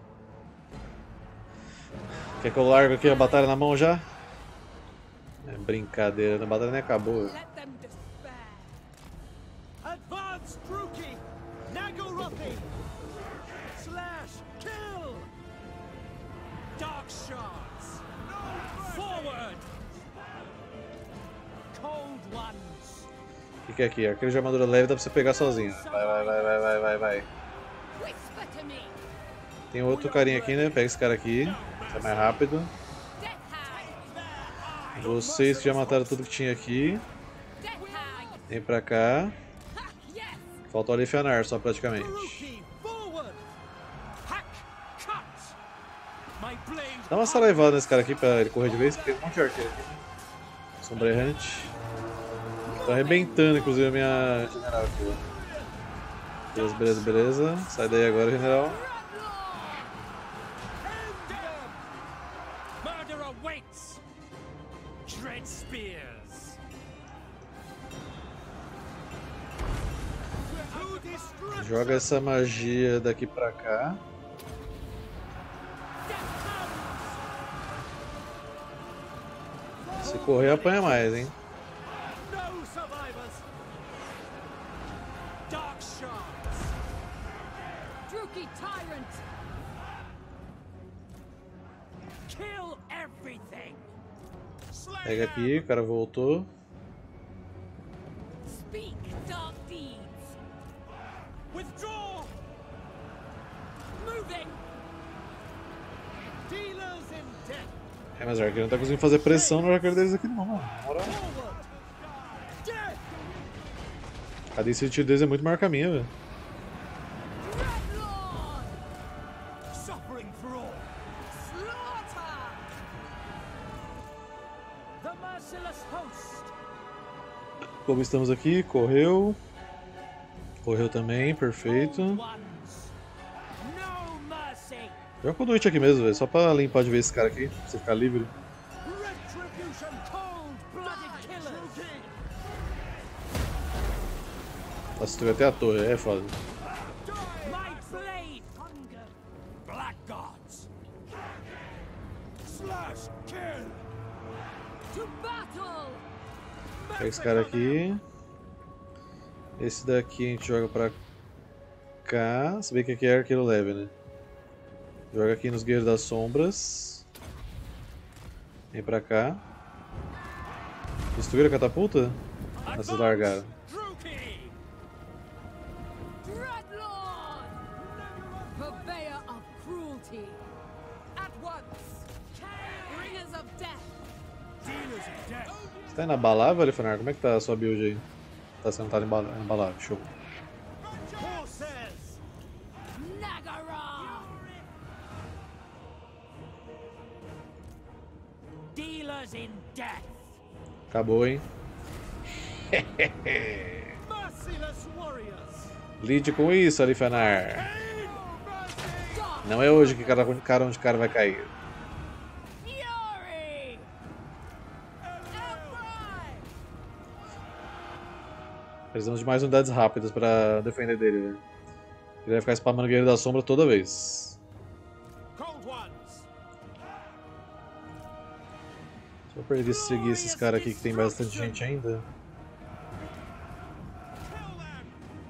Quer que eu largo aqui a batalha na mão já? É brincadeira, a batalha nem acabou. Let them despair! Advance, Druki! Nagarothi! Slash! Kill! Dark shards! Forward! Cold ones! O que, que é aqui? Arqueiro de armadura leve dá pra você pegar sozinho. Vai, vai, vai, vai, vai, vai, vai. Whisper to me. Tem outro carinha aqui, né? Pega esse cara aqui. É mais rápido. Death Hag. Vocês que já mataram tudo que tinha aqui. Death Hag. Vem pra cá. Ha, yes. Falta o Alifianar só praticamente. Faruqi, forward! Hack, cut! My blade. Dá uma saraivada nesse cara aqui pra ele correr de vez, porque tem um monte de arqueiro aqui. Sombra errante. Tá arrebentando, inclusive, a minha general aqui. Beleza, beleza, beleza. Sai daí agora, general. Murder awaits! Dread spears! To destruction! Joga essa magia daqui pra cá. Se correr, apanha mais, hein? No survivors! Dark shards! Druki Tyrant. Kill everything! Slay Pega them! aqui, o cara voltou. Speak dark deeds. Withdraw! Moving. Dealers in death! É, mas o arqueiro não tá conseguindo fazer pressão no arqueiro deles aqui não, mano. Na moral. Forward! Death! A cadência de tiro deles é muito maior que a minha, velho. Dreadlord. Suffering for all! Slaughter. The merciless host! Como estamos aqui, correu. Correu também, perfeito. Ones! No mercy! Joga com o Twitch aqui mesmo, velho. Só pra limpar de vez esse cara aqui, pra você ficar livre. Retribution! Cold-blooded killers! Tá, se até a torre, é foda. My blade! Hunger! Black gods! Slash! Kill! To battle. Pega esse cara aqui. Esse daqui a gente joga pra cá. Se bem que aqui é arqueiro leve, né? Joga aqui nos Guerreiros das Sombras. Vem pra cá. Destruíram a catapulta? Ah, vocês largaram. Druki! Dreadlord. Purveyor of cruelty. At once. Bringers of death. Dealers in death! Você tá indo abalável, Alifanar? Como é que tá a sua build aí? Tá sendo tá abalável, show. Horses! Nagara. Dealers in death! Acabou, hein? Merciless warriors! Lide com isso, Alifanar. Não é hoje que cada cara onde cara vai cair. Fury. Outcry. Precisamos de mais unidades rápidas pra defender dele, velho. Ele vai ficar spamando Guerreiro da Sombra toda vez. Cold ones! Só pra ele seguir esses caras aqui que tem bastante gente ainda. Kill them!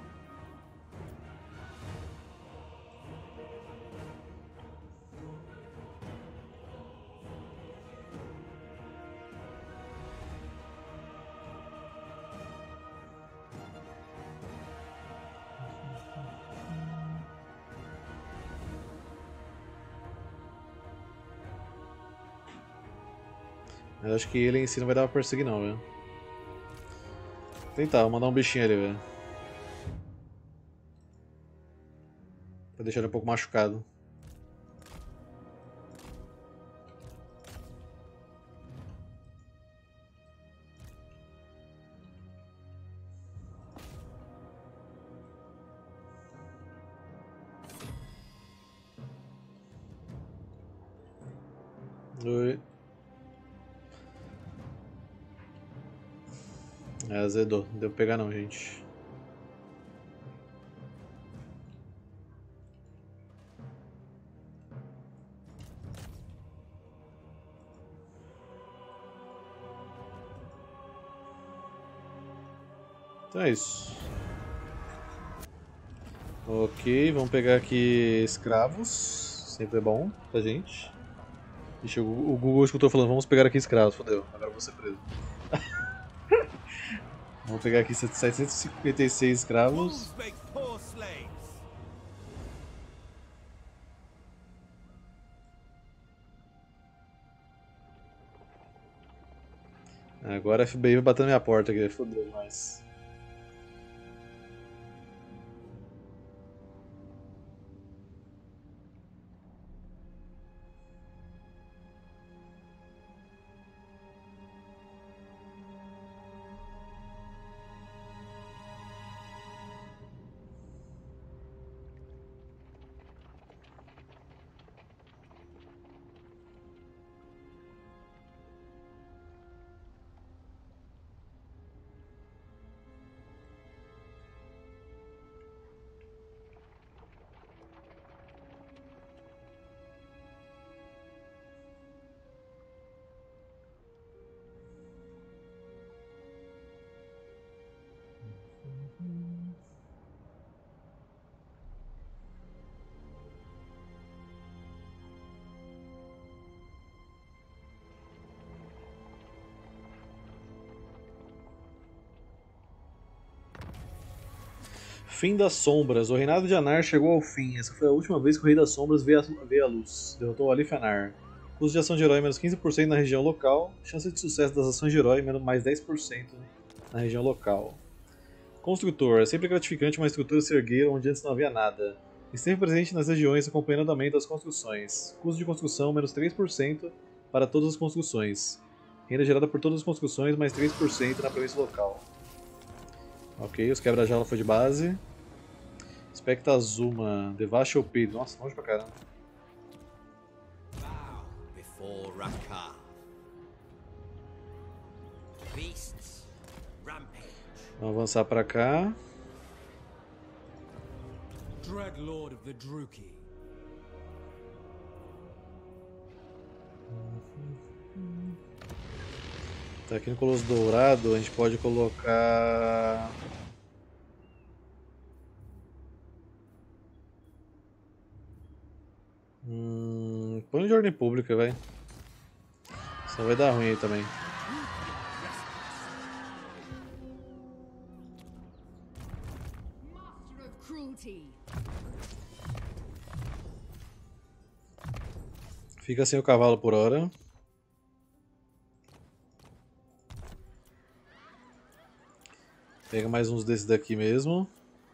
Mas acho que ele em si não vai dar pra perseguir não, velho. Vou tentar, vou mandar um bichinho ali, velho. Pra deixar ele um pouco machucado. Oi. É, azedou. Não deu pra pegar não, gente. Então é isso. Ok, vamos pegar aqui escravos. Sempre é bom pra gente. Ixi, o o Google escutou falando, vamos pegar aqui escravos. Fodeu, agora eu vou ser preso. Vamos pegar aqui setecentos e cinquenta e seis escravos. Fools make poor slaves. Agora a F B I vai bater na minha porta aqui, fodeu demais. Fim das Sombras. O reinado de Anar chegou ao fim. Essa foi a última vez que o Rei das Sombras veio à, veio à luz. Derrotou Alif Anar. Custo de ação de herói menos quinze por cento na região local. Chance de sucesso das ações de herói menos mais dez por cento na região local. Construtor. É sempre gratificante uma estrutura se erguer onde antes não havia nada. Esteve presente nas regiões acompanhando o andamento das construções. Custo de construção menos três por cento para todas as construções. Renda gerada por todas as construções mais três por cento na província local. Ok, os quebra-jaula foi de base. Specta Azuma, Devaste ou Pedro. Nossa, longe pra caramba. Bow before Rakar. Beasts, rampage. Vamos avançar pra cá. Dreadlord of the Druki. Tá aqui no Colosso Dourado, a gente pode colocar... Hum, põe de ordem pública, vai. Senão vai dar ruim aí também. Master of cruelty. Fica sem o cavalo por hora. Pega mais uns desses daqui mesmo.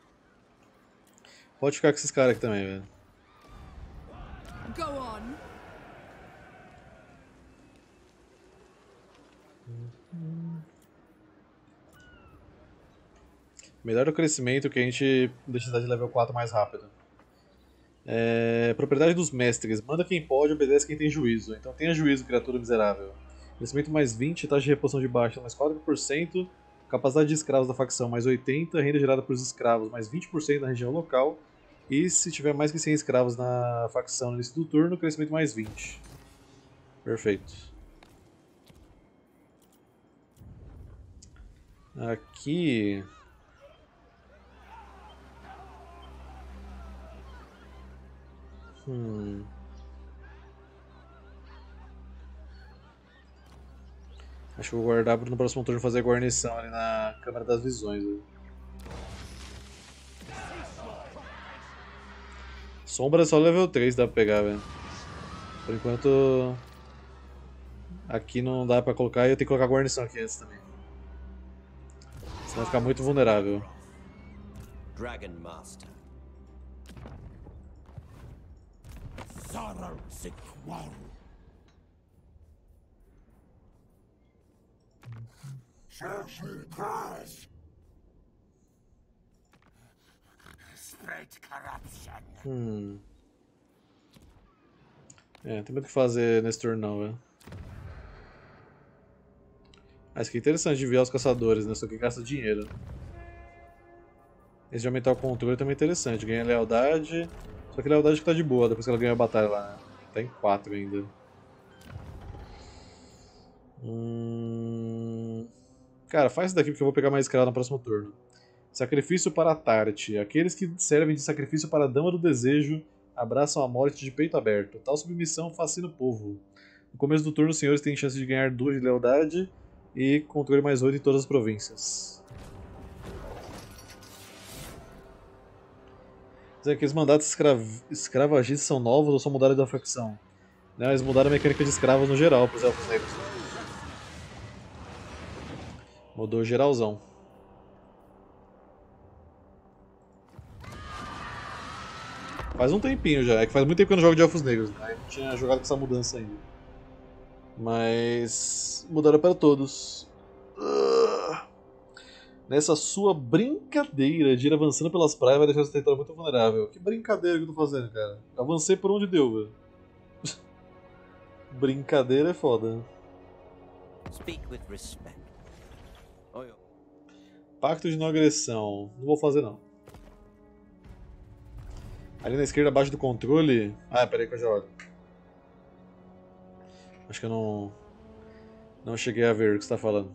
Pode ficar com esses caras aqui também, velho. Go on. Melhora o crescimento que a gente deixa de level quatro mais rápido. É, propriedade dos mestres. Manda quem pode, obedece quem tem juízo. Então tenha juízo, criatura miserável. Crescimento mais vinte, taxa de reposição de baixa mais quatro por cento. Capacidade de escravos da facção mais oitenta por cento. Renda gerada pelos escravos mais vinte por cento na região local. E se tiver mais que cem escravos na facção no início do turno, crescimento mais vinte. Perfeito. Aqui... Hum... Acho que vou guardar para no próximo turno fazer a guarnição ali na Câmara das Visões. Viu? Sombra é só level três dá pra pegar, velho. Por enquanto... Aqui não dá pra colocar e eu tenho que colocar a guarnição aqui antes também. Senão vai ficar muito vulnerável. Dragon Master. Sorrow Sikwal. Spread corruption. Hum... É, tem muito o que fazer nesse turno não, velho. Ah, isso aqui é interessante de enviar os caçadores, né? Só que gasta dinheiro. Esse de aumentar o controle também é interessante. Ganha lealdade. Só que lealdade que tá de boa depois que ela ganha a batalha lá, né? Tá em quatro ainda. Hum... Cara, faz isso daqui porque eu vou pegar mais escravo no próximo turno. Sacrifício para Tarte. Aqueles que servem de sacrifício para a Dama do Desejo abraçam a morte de peito aberto. Tal submissão fascina o povo. No começo do turno, os senhores têm chance de ganhar duas de lealdade e controle mais oito em todas as províncias. Dizer que os mandatos escrav... escravagistas são novos ou só mudaram da facção? Não, eles mudaram a mecânica de escravos no geral pros elfos negros. Mudou geralzão. Faz um tempinho já, é que faz muito tempo que eu não jogo de elfos negros, né? Eu não tinha jogado com essa mudança ainda. Mas mudaram para todos. Uh. Nessa sua brincadeira de ir avançando pelas praias vai deixar esse território muito vulnerável. Que brincadeira que eu tô fazendo, cara. Avancei por onde deu, velho. Brincadeira é foda. Speak with respect. Oi. Pacto de não agressão. Não vou fazer não. Ali na esquerda, abaixo do controle... Ah, peraí que eu já olho. Acho que eu não... Não cheguei a ver o que você tá falando.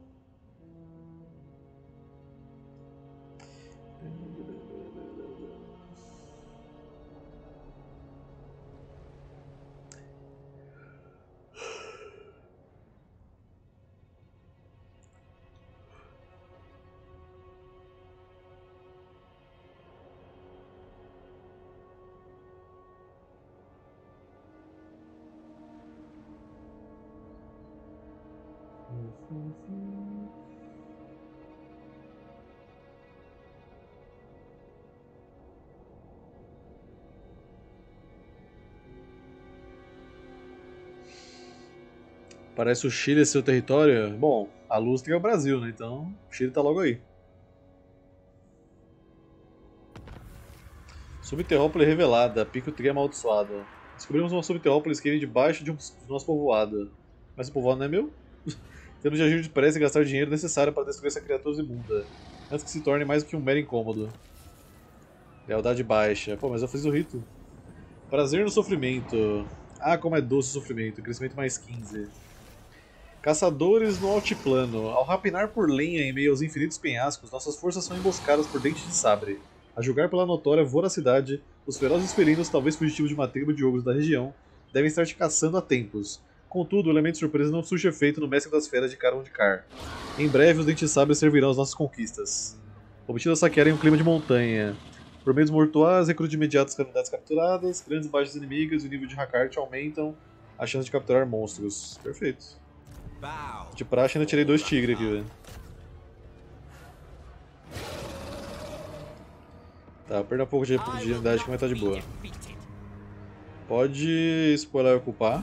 Parece o Chile seu território. Bom, a Lustre é o Brasil, né? Então o Chile tá logo aí. Subterrópole revelada, Pico Tri amaldiçoada. Descobrimos uma subterrópole que vive debaixo de um do nosso povoado. Mas o povoado não é meu? Temos de agir depressa e gastar o dinheiro necessário para destruir essa criatura imunda, antes que se torne mais do que um mero incômodo. Lealdade baixa. Pô, mas eu fiz o rito. Prazer no sofrimento. Ah, como é doce o sofrimento. Crescimento mais quinze. Caçadores no altiplano. Ao rapinar por lenha em meio aos infinitos penhascos, nossas forças são emboscadas por dentes de sabre. A julgar pela notória voracidade, os ferozes felinos, talvez fugitivos de uma tribo de ogros da região, devem estar te caçando há tempos. Contudo, o elemento surpresa não surge efeito no mestre das feras de Karundkar. Em breve, os dentes de sabre servirão às nossas conquistas. Obtido a saquear em um clima de montanha. Por meio dos mortuários, recruta de imediato as comunidades capturadas, grandes baixas inimigas e o nível de Hakart aumentam a chance de capturar monstros. Perfeito. De praxe ainda tirei dois tigres aqui, velho. Tá, perda um pouco de, de unidade que vai estar de boa. Pode spoiler e ocupar.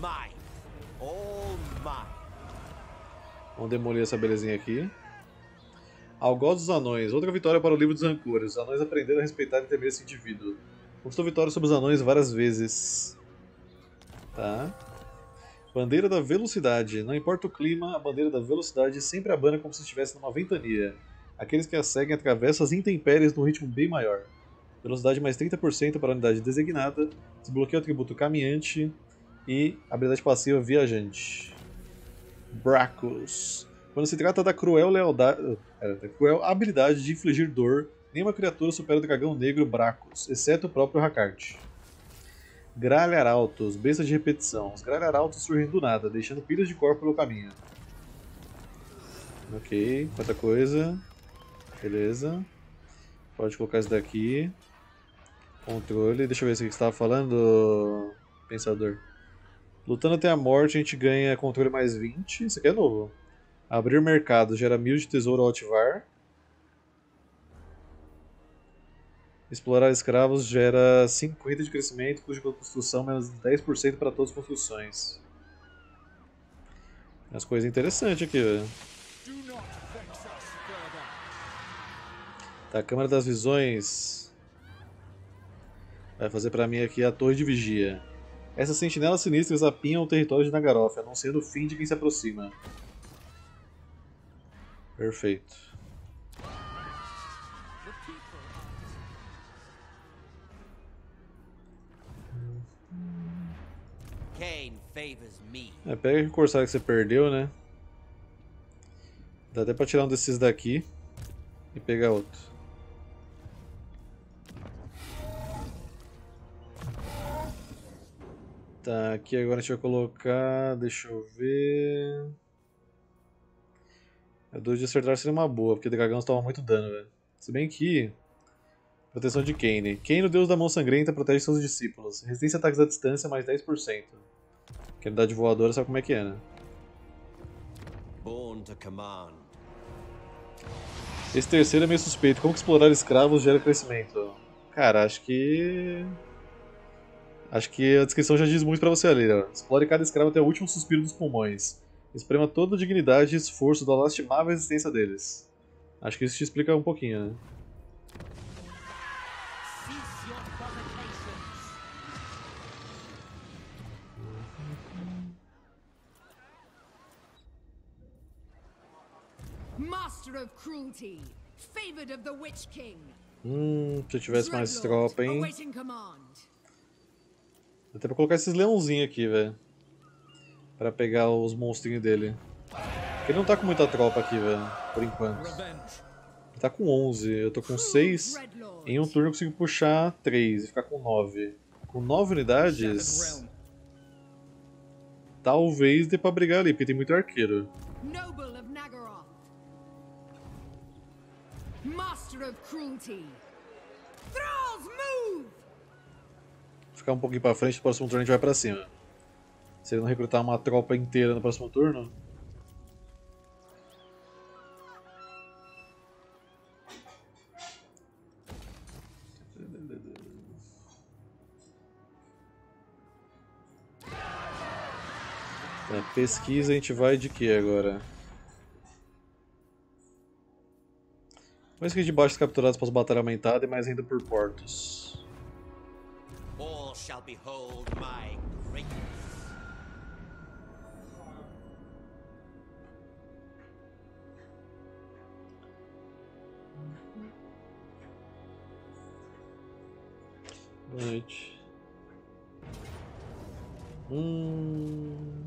Vamos demolir essa belezinha aqui. Algoz dos Anões. Outra vitória para o livro dos rancores. Os anões aprenderam a respeitar e temer esse indivíduo. Conquistou vitória sobre os anões várias vezes. Tá. Bandeira da velocidade. Não importa o clima, a bandeira da velocidade sempre abana como se estivesse numa ventania. Aqueles que a seguem atravessam as intempéries num ritmo bem maior. Velocidade mais trinta por cento para a unidade designada. Desbloqueia o atributo caminhante. E habilidade passiva viajante. Bracos. Quando se trata da cruel lealdade, da cruel habilidade de infligir dor, nenhuma criatura supera o dragão negro Bracos, exceto o próprio Hakart. Gralharautos, besta de repetição. Os Gralharautos surgem do nada, deixando pilhas de corpo pelo caminho. Ok, quanta coisa. Beleza. Pode colocar isso daqui. Controle. Deixa eu ver se você estava falando, pensador. Lutando até a morte, a gente ganha controle mais vinte. Isso aqui é novo. Abrir mercado gera mil de tesouro ao ativar. Explorar escravos gera cinquenta de crescimento, cuja construção menos dez por cento para todas as construções. As coisas interessantes aqui, velho. Tá, a Câmara das Visões vai fazer pra mim aqui a Torre de Vigia. Essas sentinelas sinistras apinham o território de Nagaroth, anunciando o fim de quem se aproxima. Perfeito. É, pega o corsário que você perdeu, né? Dá até pra tirar um desses daqui e pegar outro. Tá, aqui agora a gente vai colocar... Deixa eu ver... A dois de acertar seria uma boa, porque o dragão toma muito dano, velho. Se bem que... Proteção de Kane. Kane, o deus da mão sangrenta, protege seus discípulos. Resistência a ataques à distância, mais dez por cento. Quem dá de voadora sabe como é que é, né? Born to command. Esse terceiro é meio suspeito. Como que explorar escravos gera crescimento? Cara, acho que... Acho que a descrição já diz muito pra você ali, ó. Explore cada escravo até o último suspiro dos pulmões. Esprema toda a dignidade e esforço da lastimável existência deles. Acho que isso te explica um pouquinho, né? Cease your provocations. Master of cruelty, favored of the Witch King. Hum, se eu tivesse mais Dreadlord, tropa, hein? awaiting command. Dá até pra colocar esses leãozinhos aqui, velho. Pra pegar os monstrinhos dele. Porque ele não tá com muita tropa aqui, velho. Por enquanto. Ele tá com onze, eu tô com seis. Em um turno eu consigo puxar três e ficar com nove. Com nove unidades... Talvez dê pra brigar ali, porque tem muito arqueiro. Noble of Naggaroth. Master of cruelty. Thralls, move! Ficar um pouquinho pra frente, no próximo turno a gente vai pra cima. Se ele não recrutar uma tropa inteira no próximo turno... É, pesquisa a gente vai de que agora? Mais que de baixos capturados após batalha aumentada e mais ainda por portos. All shall behold my greatness. Boa noite. Hum...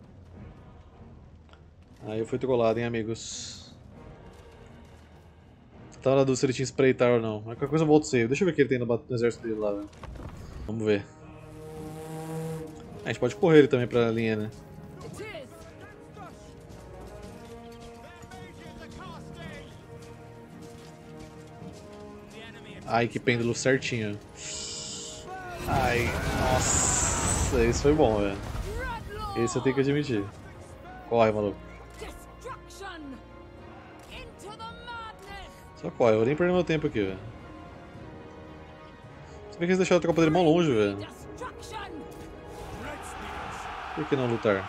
Aí eu fui trollado, hein, amigos. Tá na dúvida se ele tinha espreitar ou não. Mas qualquer coisa eu volto save. Deixa eu ver o que ele tem no, no exército dele lá, velho. Vamos ver. A gente pode correr ele também pra linha, né? Ai, que pêndulo certinho. Ai, nossa. Esse foi bom, velho. Esse eu tenho que admitir. Corre, maluco. Só corre, eu vou nem perder meu tempo aqui, velho. Você vê que eles deixaram a tropa dele mó longe, velho. Por que não lutar?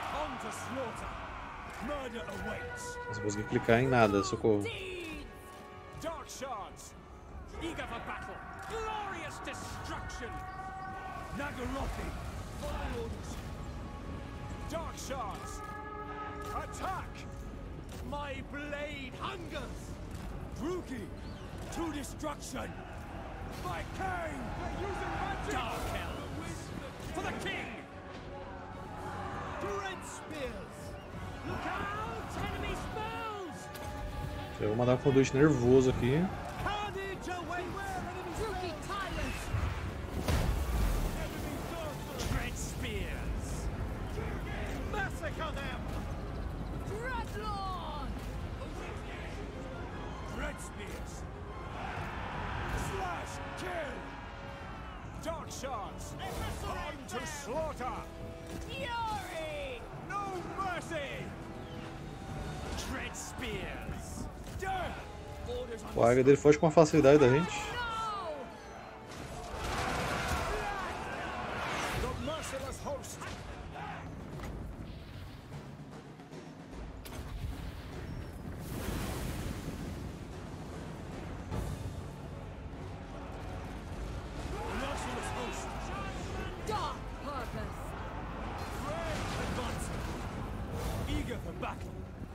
Não consegui clicar em nada, socorro. Dark shards, eager for battle, glorious destruction. Naggarothi, follow orders. Dark shards, attack! My blade hungers. Druki, to destruction. My king, they're using magic. Dark elves, for the king. Dread spears. Look out, enemy spells. Eu vou mandar um conduíte nervoso aqui. Carnage away where enemies Druki tyrants. Dread spears. Massacre them. Dreadlord. Dread spears. Slash, kill. Dark shards. On to slaughter. Fury. No mercy. Dread spears. Death. Orders on O águia dele foge com a facilidade da gente. No. the merciless host. Merciless host. Dark purpose. Red advancing. Eager for battle.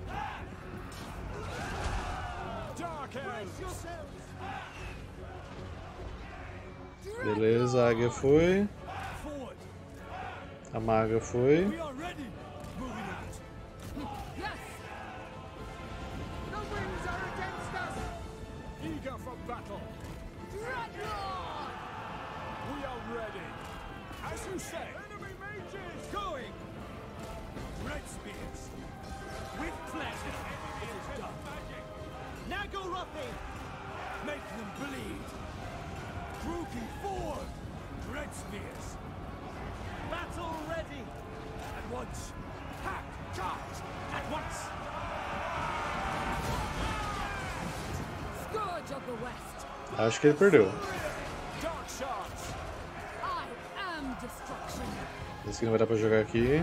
Dark elves. Beleza, a águia foi. Forward. A maga foi. We are ready. Moving out. Yes. The winds are against us. Eager for battle. Dreadlord. We are ready. As you say. Enemy mages. Going. Red spears. With pleasure. It is done. Naggarothi. Make them bleed. Grouping forward! Red spears! Battle ready! At once! Hack! Charge! At once! Scourge of the West. Acho que ele perdeu. Dark shards! I am destruction. Esse aqui não vai dar pra jogar aqui.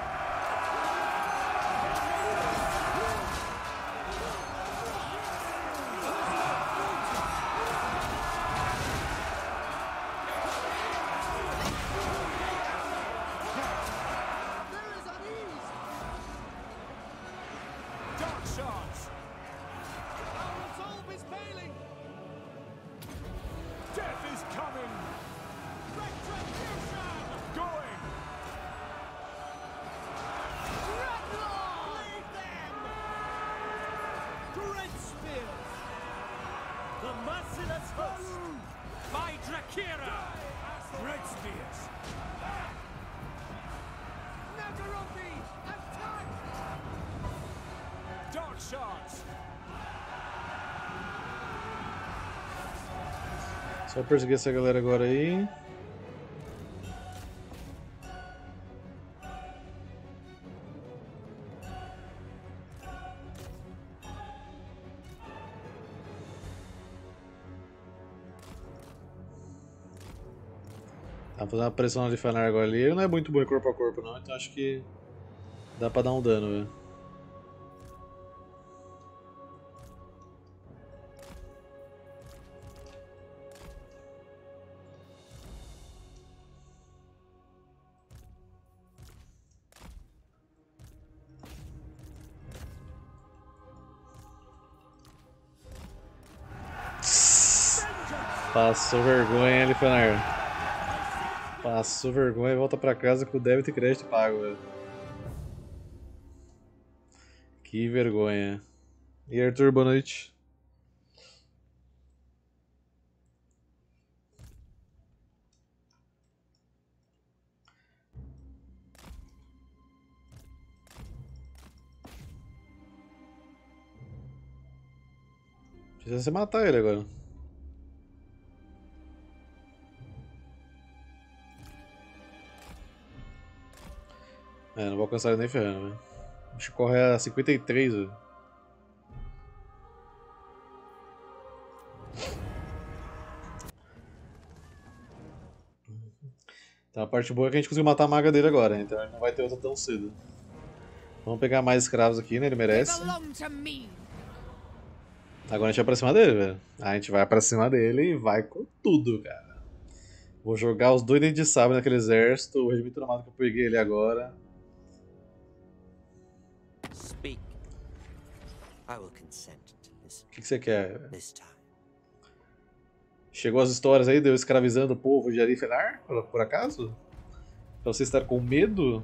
Dark shards! Our resolve is failing! Death is coming! Retribution! Going! Lead them! Great spears! The merciless host! By Drakira! Great spears! Nagarothi! Attack! Dark shards! Só perseguir essa galera agora aí. Tá fazendo uma pressão de Fanar agora ali. Ele não é muito bom em corpo a corpo não, então acho que dá pra dar um dano, velho. Passou vergonha ali, Fanar. Passou vergonha e volta pra casa com o débito e crédito pago, velho. Que vergonha. E Arthur, boa noite. Precisa você matar ele agora. É, não vou alcançar ele nem ferrando, velho. O bicho corre a cinquenta e três, velho. Então a parte boa é que a gente conseguiu matar a maga dele agora, então ele não vai ter outra tão cedo. Vamos pegar mais escravos aqui, né? Ele merece. Belong to me. Agora a gente vai pra cima dele, velho. A gente vai pra cima dele e vai com tudo, cara. Vou jogar os dois dentes de sabre naquele exército, o regimento armado que eu peguei ele agora. Speak. I will consent to listen O que, que você quer? this time. Chegou as histórias aí de eu escravizando o povo de Arifelar, por, por acaso? Pra você estar com medo?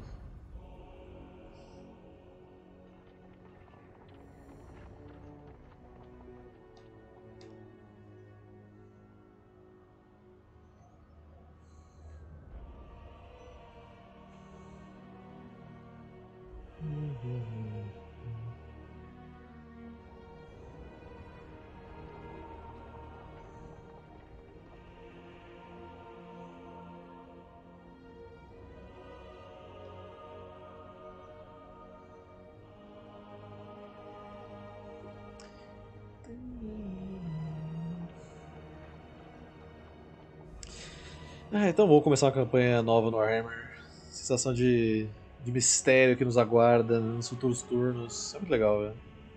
Ah, então vamos começar uma campanha nova no Warhammer. Sensação de, de mistério que nos aguarda nos futuros turnos. É muito legal, velho.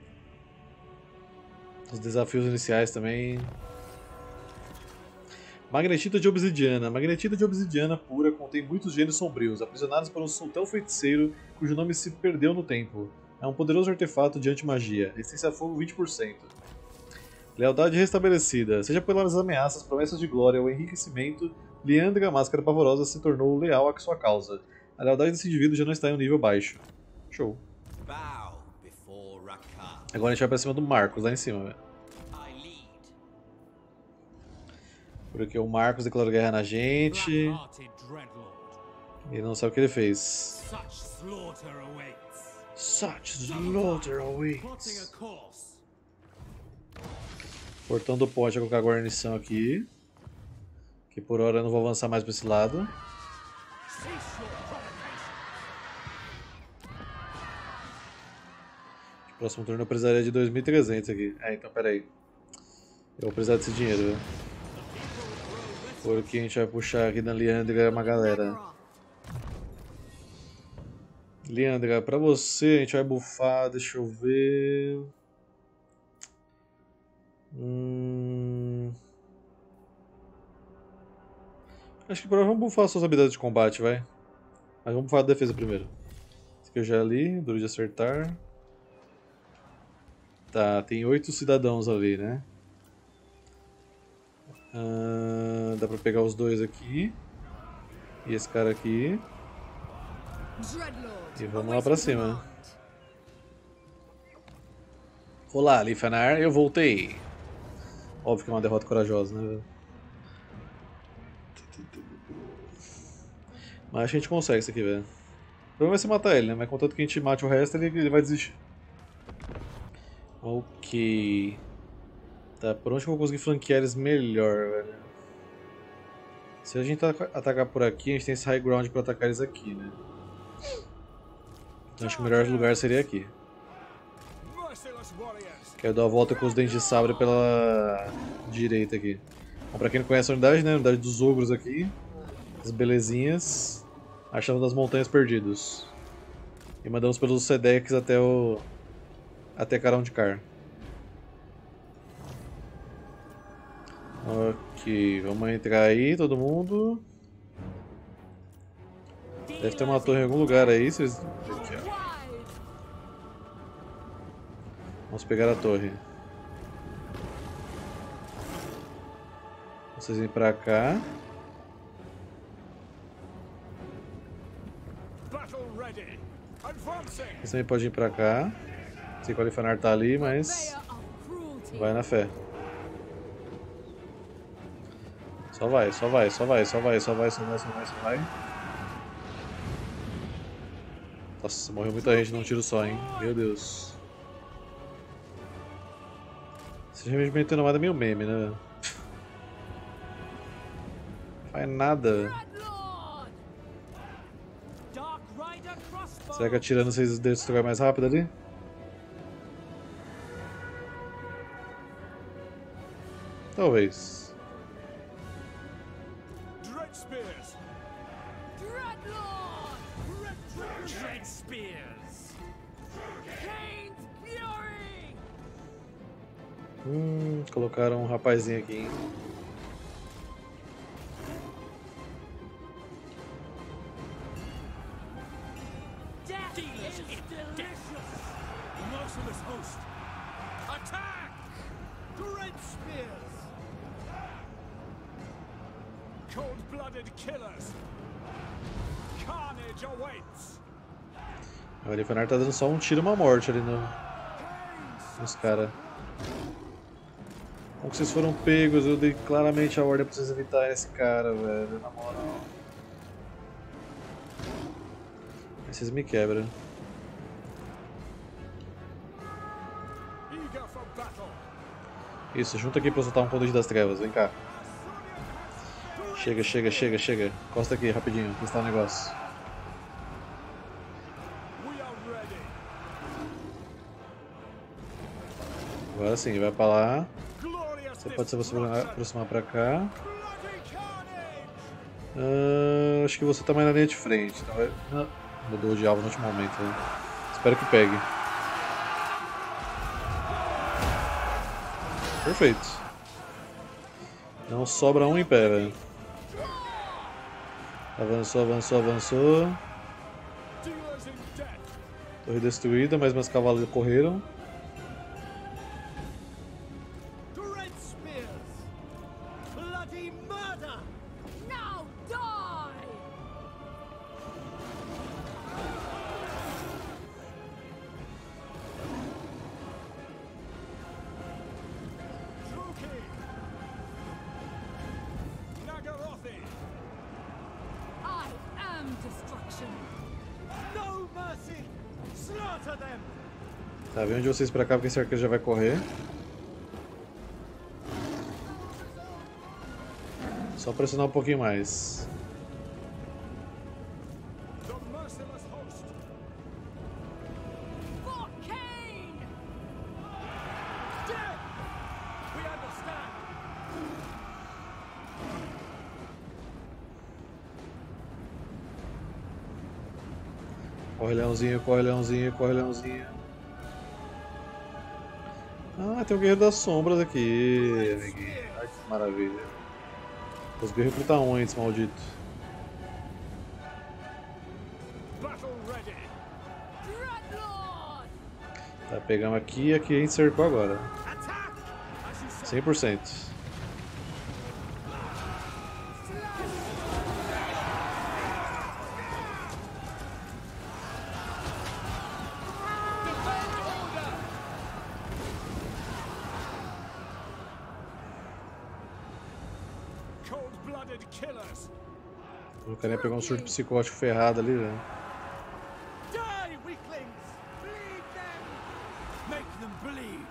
Os desafios iniciais também. Magnetita de obsidiana. Magnetita de obsidiana pura contém muitos gênios sombrios, aprisionados por um sultão feiticeiro cujo nome se perdeu no tempo. É um poderoso artefato de anti-magia. Resistência a fogo vinte por cento. Lealdade restabelecida. Seja pelas ameaças, promessas de glória ou enriquecimento, Leandra, a máscara pavorosa, se tornou leal à sua causa. A lealdade desse indivíduo já não está em um nível baixo. Show. Bow before Rakar. Agora a gente vai pra cima do Marcos, lá em cima, velho. I lead. Porque o Marcos declarou guerra na gente. Black-hearted Dreadlord. E não sabe o que ele fez. Such slaughter awaits. Such slaughter Plotting awaits. a course. Portão do pote, vai colocar a guarnição aqui. Que por hora eu não vou avançar mais pra esse lado. Próximo turno eu precisaria de dois mil e trezentos aqui. É, então peraí. Eu vou precisar desse dinheiro, viu? Porque a gente vai puxar aqui na Liandra uma galera. Liandra, pra você a gente vai buffar, deixa eu ver... Hum... Acho que vamos buffar suas habilidades de combate, vai. Mas vamos buffar a defesa primeiro. Esse aqui eu já li, duro de acertar. Tá, tem oito cidadãos ali, né? Ah, dá pra pegar os dois aqui. E esse cara aqui. E vamos lá pra cima. Olá, Lifanar, eu voltei. Óbvio que é uma derrota corajosa, né? Mas acho que a gente consegue isso aqui, velho. O problema vai ser matar ele, né? Mas contanto que a gente mate o resto, ele, ele vai desistir. Ok. Tá, por onde que eu vou conseguir flanquear eles melhor, velho? Se a gente atacar por aqui, a gente tem esse high ground pra atacar eles aqui, né? Então acho que o melhor lugar seria aqui. Quero dar a volta com os dentes de sabre pela direita aqui. Bom, pra quem não conhece a unidade, né? A unidade dos ogros aqui. As belezinhas. Achamos das montanhas perdidos. E mandamos pelos Sedex até o... até Carão de Car. Ok, vamos entrar aí, todo mundo. Deve ter uma torre em algum lugar aí. Vocês... Aqui, ó. Vamos pegar a torre. Vocês vêm pra cá. Vocês também podem ir pra cá. Sei que o Lifanar tá ali, mas vai na fé. Só vai, só vai, só vai, só vai, só vai, só vai, só vai, só vai. Nossa, morreu muita gente num tiro só, hein? Meu Deus. Esse regimento renomado é meio meme, né? Faz nada. Será que atirando vocês destroem mais rápido ali? Talvez. Dread spears. Dreadlord! Dread spears. Kane's Fury! Hum, colocaram um rapazinho aqui, hein? Death is delicious. Merciless host. Attack! Dread spears. Cold-blooded killers. Carnage awaits. O Lifanar tá dando só um tiro e uma morte ali no, nos caras. Como que vocês foram pegos? Eu dei claramente a ordem pra vocês evitarem esse cara, velho. Na moral. Aí vocês me quebram. Eager for battle. Isso, junta aqui pra eu soltar um Conduíte das Trevas. Vem cá. Chega, chega, chega, chega. Encosta aqui rapidinho, testar o negócio. We are ready. Agora sim, vai pra lá. Glorious Você pode se aproximar, aproximar pra cá. bloody carnage. Ah, acho que você tá mais na linha de frente. Então vai... ah, mudou de alvo no último momento. Né? Espero que pegue. Perfeito. Não sobra um em pé, velho. Avançou, avançou, avançou. Dealers in death. Torre destruída, mas meus cavalos correram. Dread spears. Bloody murder. Now die! Druki. Nagarothi. I am destruction! No mercy. Slaughter them. Tá, vem onde vocês pra cá, porque esse arqueiro já vai correr. Só pressionar um pouquinho mais. The merciless host. For Cain! Dead! We understand. Corre, leãozinho, corre, leãozinho, corre, leãozinho. Ah, tem o Guerreiro das Sombras aqui, amiguinho. Ai, que maravilha. Consegui recrutar um antes, maldito. Battle ready. Dreadlord! Tá, pegamos aqui e aqui a gente cercou agora. Attack! As you say. cem por cento. Defend order. Cold-blooded killers. O cara ia pegar um surto psicótico ferrado ali, velho. Die, weaklings! Bleed them! Make them bleed!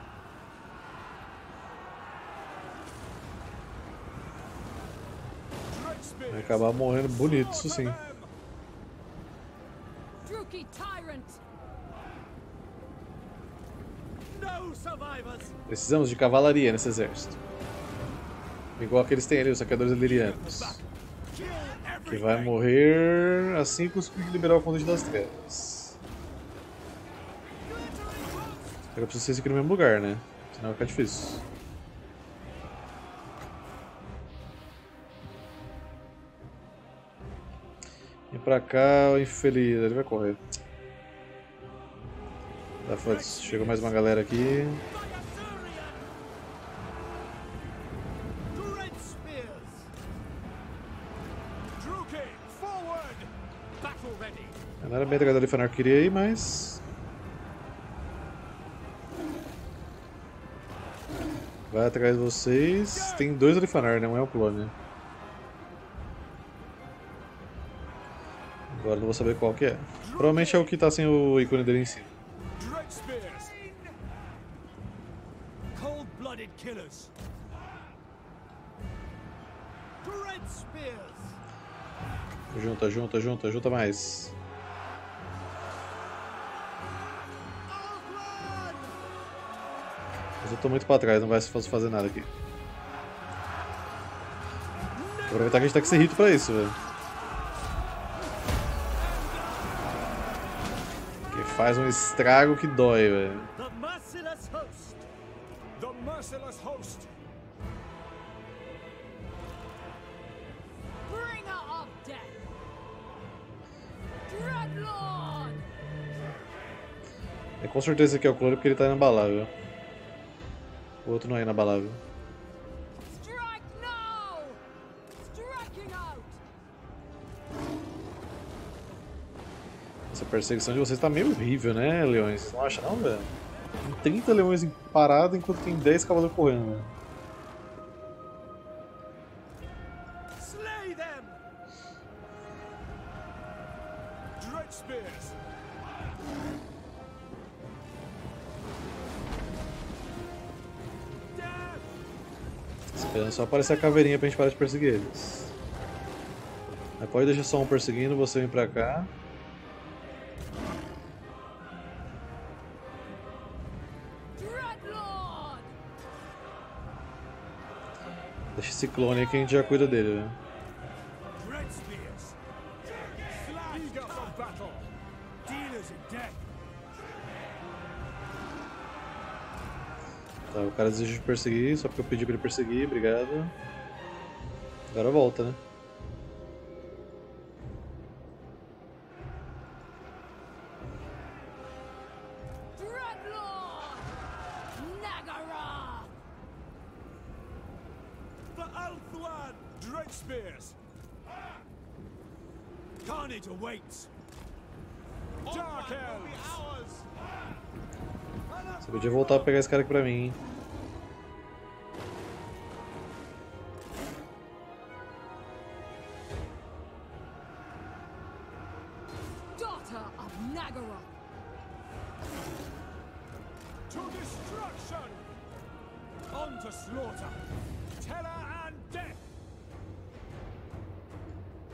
Dread spears. Vai acabar morrendo bonito, isso sim. Slaughter them! Druki Tyrant! No survivors! Precisamos de cavalaria nesse exército. Igual aqueles têm ali, os saqueadores ilirianos. Kill Que everything! vai morrer assim que conseguir liberar o Conde das Trevas. Eu preciso ser esse aqui no mesmo lugar, né? Senão vai ficar difícil. Vem pra cá, o infeliz. Ele vai correr. Tá, foda-se. Chegou mais uma galera aqui. Dread spears! Druki, forward! Battle ready! Não era bem a dragão do Lifanar que queria ir, mas... Vai atrás de vocês. Tem dois Lifanar, não é um clone. Agora não vou saber qual que é. Provavelmente é o que tá sem o ícone dele em cima. Dread spears! Cold-blooded killers! Dread spears! Junta, junta, junta, junta mais. Mas eu tô muito pra trás, não vai se fazer nada aqui. Vou aproveitar que a gente tá com esse rito pra isso, velho. Que faz um estrago que dói, velho. The merciless host! The merciless host! Bringer of Death! Dreadlord! É com certeza esse aqui é o clone porque ele tá inabalável. O outro não é inabalável. Strike now! Striking out! Essa perseguição de vocês tá meio horrível, né, leões? Vocês não acham não, velho? Tem trinta leões parados enquanto tem dez cavaleiros correndo, velho. Slay them! Dread spears! Death! Esperando só aparecer a caveirinha pra gente parar de perseguir eles. Mas pode deixar só um perseguindo, você vem pra cá. Dreadlord! Deixa esse clone aí que a gente já cuida dele, velho. Dread spears! Slash eager for battle! Dealers in death! Tá, o cara desistiu de perseguir, só porque eu pedi pra ele perseguir, obrigado. Agora volta, né? Dreadlord! Nagara! The Althwan! Dread spears! Carnage awaits! Dark elves! Você podia voltar pra pegar esse cara aqui pra mim, hein? Daughter of Nagara! To destruction! On to slaughter! Terror and death!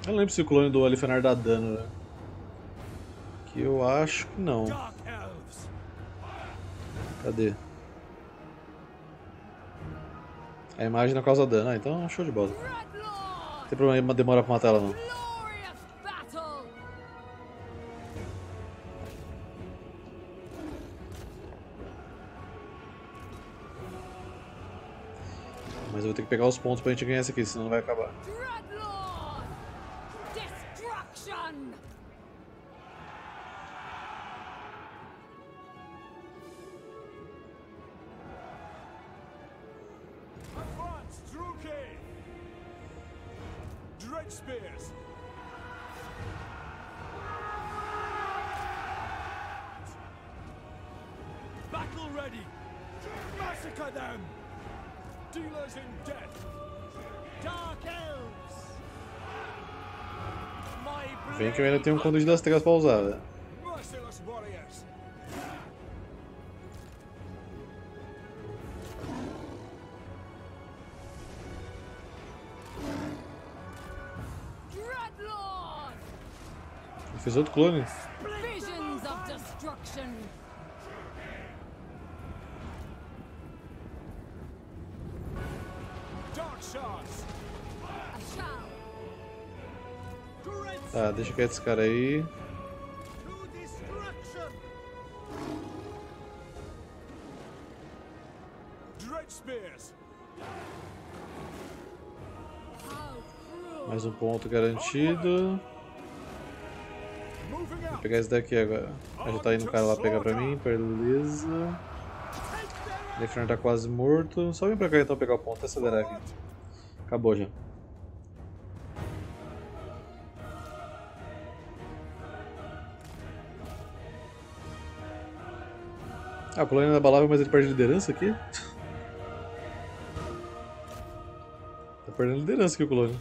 Eu não lembro se o clone do Alifenar dá dano, né? Que eu acho que não. Dark elves. Cadê? A imagem não causa dano, ah, então show de bola. Não Dreadlord! tem problema demorar pra matar ela não. Glorious battle! Mas eu vou ter que pegar os pontos pra gente ganhar esse aqui, senão não vai acabar. Dreadlord! Destruction! Advance, Druki. Dread spears. Battle ready. Massacre them. Dealers in death. Dark elves. My Vem que eu ainda tenho um Conduíte das Trevas pra usar, velho. merciless warriors. Dreadlord! Eu fiz outro clone. Visions of destruction! Dark shards. A shall! Great Tá, deixa quieto esse cara aí. to destruction. Dread spears. How cruel! Mais um ponto garantido. Moving Vou out. pegar esse daqui agora. Ah, já tá indo o cara lá pegar pra mim, beleza. Take their Alifenar tá quase morto. Só vem pra cá então pegar o ponto e acelerar aqui. Acabou já. Ah, o clone é inabalável, mas ele perde liderança aqui? Tá perdendo liderança aqui o clone.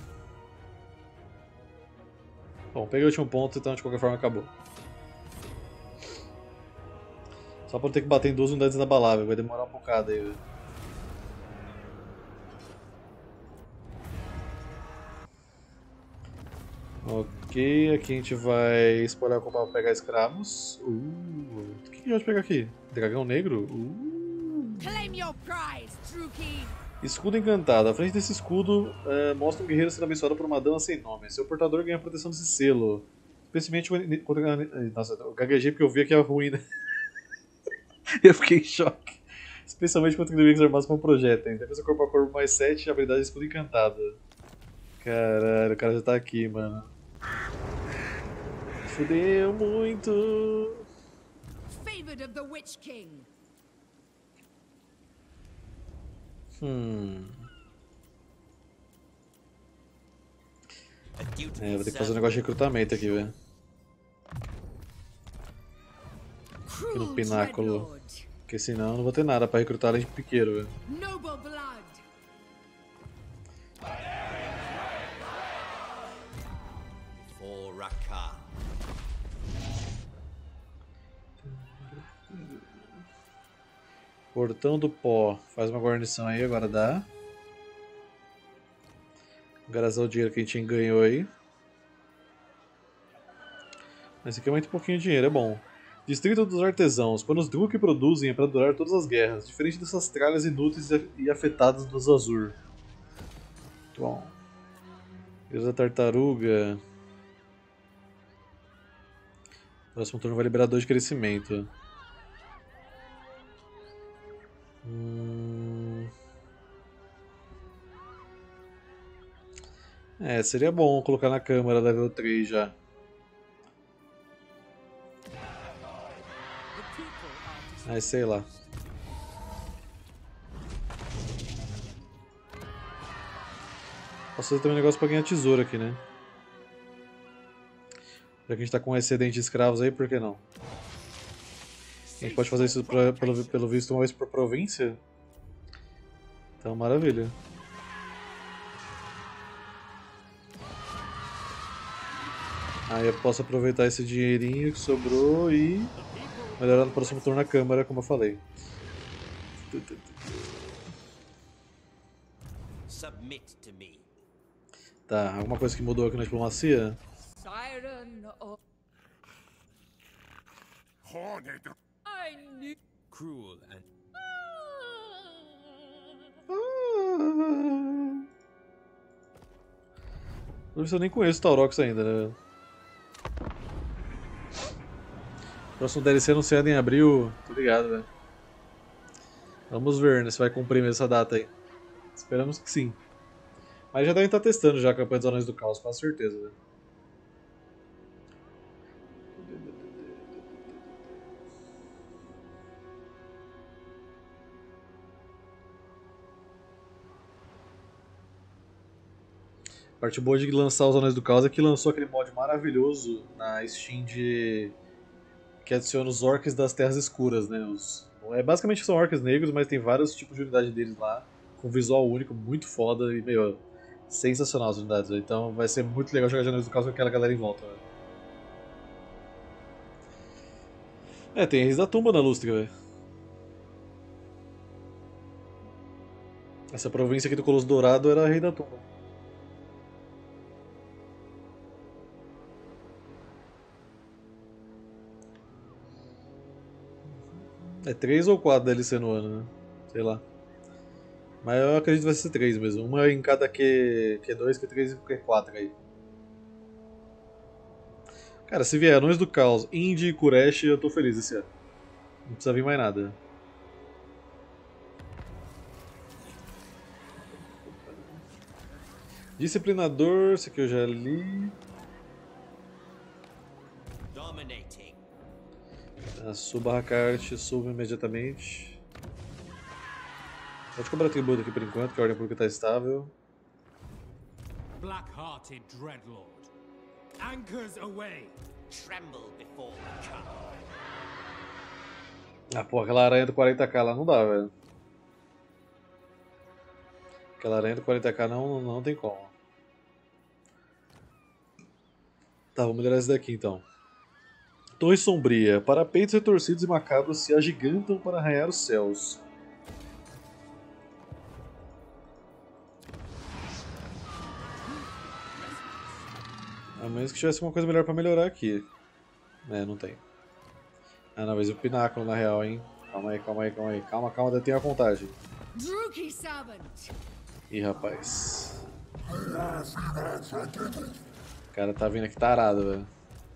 Bom, peguei o último ponto, então de qualquer forma acabou. Só pra eu ter que bater em duas unidades inabaláveis, vai demorar um bocado aí, velho. Ok, aqui a gente vai espalhar o combate pra pegar escravos. Uh, o que a gente pode pegar aqui? Dragão negro? Uh. Claim your prize, Druki! Escudo encantado. À frente desse escudo é, mostra um guerreiro sendo abençoado por uma dama sem nome. Seu portador ganha a proteção desse selo. Especialmente contra... Nossa, eu gaguejei porque eu vi aqui a ruína. Eu fiquei em choque. Especialmente contra inimigos armados com projéteis. Defesa corpo a corpo mais sete e habilidade de escudo encantado. Caralho, o cara já tá aqui, mano. Fudeu muito. Favored of the Witch King! Hum. A dutiful É, vou ter que fazer um servant. negócio de recrutamento aqui, velho. Cruel pináculo. Dreadlord! Porque senão eu não vou ter nada pra recrutar além de piqueiro, velho. Noble blood! For Rakar. Portão do Pó. Faz uma guarnição aí, agora dá. Garazar o dinheiro que a gente ganhou aí. Esse aqui é muito pouquinho de dinheiro, é bom. Distrito dos Artesãos. Quando os Druk produzem é para durar todas as guerras, diferente dessas tralhas inúteis e afetadas dos Azur. Bom. Deus da Tartaruga. Próximo turno vai liberar dois de crescimento. Hum... É, seria bom colocar na câmara level três já. Aí sei lá. Posso fazer também um negócio pra ganhar tesouro aqui, né? Já que a gente tá com um excedente de escravos aí, por que não? A gente pode fazer isso pra, pelo, pelo visto uma vez por província? Então, maravilha. Aí eu posso aproveitar esse dinheirinho que sobrou e melhorar no próximo turno a câmara, como eu falei. Submit to me. Tá, alguma coisa que mudou aqui na diplomacia? Siren of... Horned. I knew... Cruel and Não sei, eu nem conheço o Taurox ainda, né? Próximo D L C anunciado em abril. Tô ligado, velho. Vamos ver, né, se vai cumprir mesmo essa data aí. Esperamos que sim. Mas já devem estar testando já a campanha dos Anões do Caos, com certeza, velho. A parte boa de lançar os Anões do Caos é que lançou aquele mod maravilhoso na Steam de... que adiciona os orcs das Terras Escuras, né? Os... É, basicamente são orcs negros, mas tem vários tipos de unidade deles lá, com visual único, muito foda e, meu, sensacional as unidades. Véio. Então vai ser muito legal jogar de Anões do Caos com aquela galera em volta. Véio. É, tem Reis da Tumba na Lústria, velho. Essa província aqui do Colosso Dourado era Rei da Tumba. É três ou quatro D L C no ano, né? Sei lá. Mas eu acredito que vai ser três mesmo. Uma em cada Q, Q2, Q3 e Q quatro aí. Cara, se vier Anões do Caos, Indy e Kuresh, eu tô feliz esse ano. Não precisa vir mais nada. Disciplinador, esse aqui eu já li. Dominating. Suba a carte, suba imediatamente. Pode cobrar tributo aqui por enquanto, que a ordem pública está estável. black-hearted dreadlord. Anchors away. Tremble before the cup. Ah, pô, aquela aranha do quarenta K lá não dá, velho. Aquela aranha do quarenta K não, não tem como. Tá, vamos melhorar esse daqui então. Torre Sombria. Parapeitos retorcidos e macabros se agigantam para arranhar os céus. A menos que tivesse uma coisa melhor pra melhorar aqui. É, não tem. Ah, não, mas o pináculo na real, hein? Calma aí, calma aí, calma aí. Calma, calma, ainda tem a contagem. Druki Servant. Ih, rapaz. O cara tá vindo aqui tarado, velho.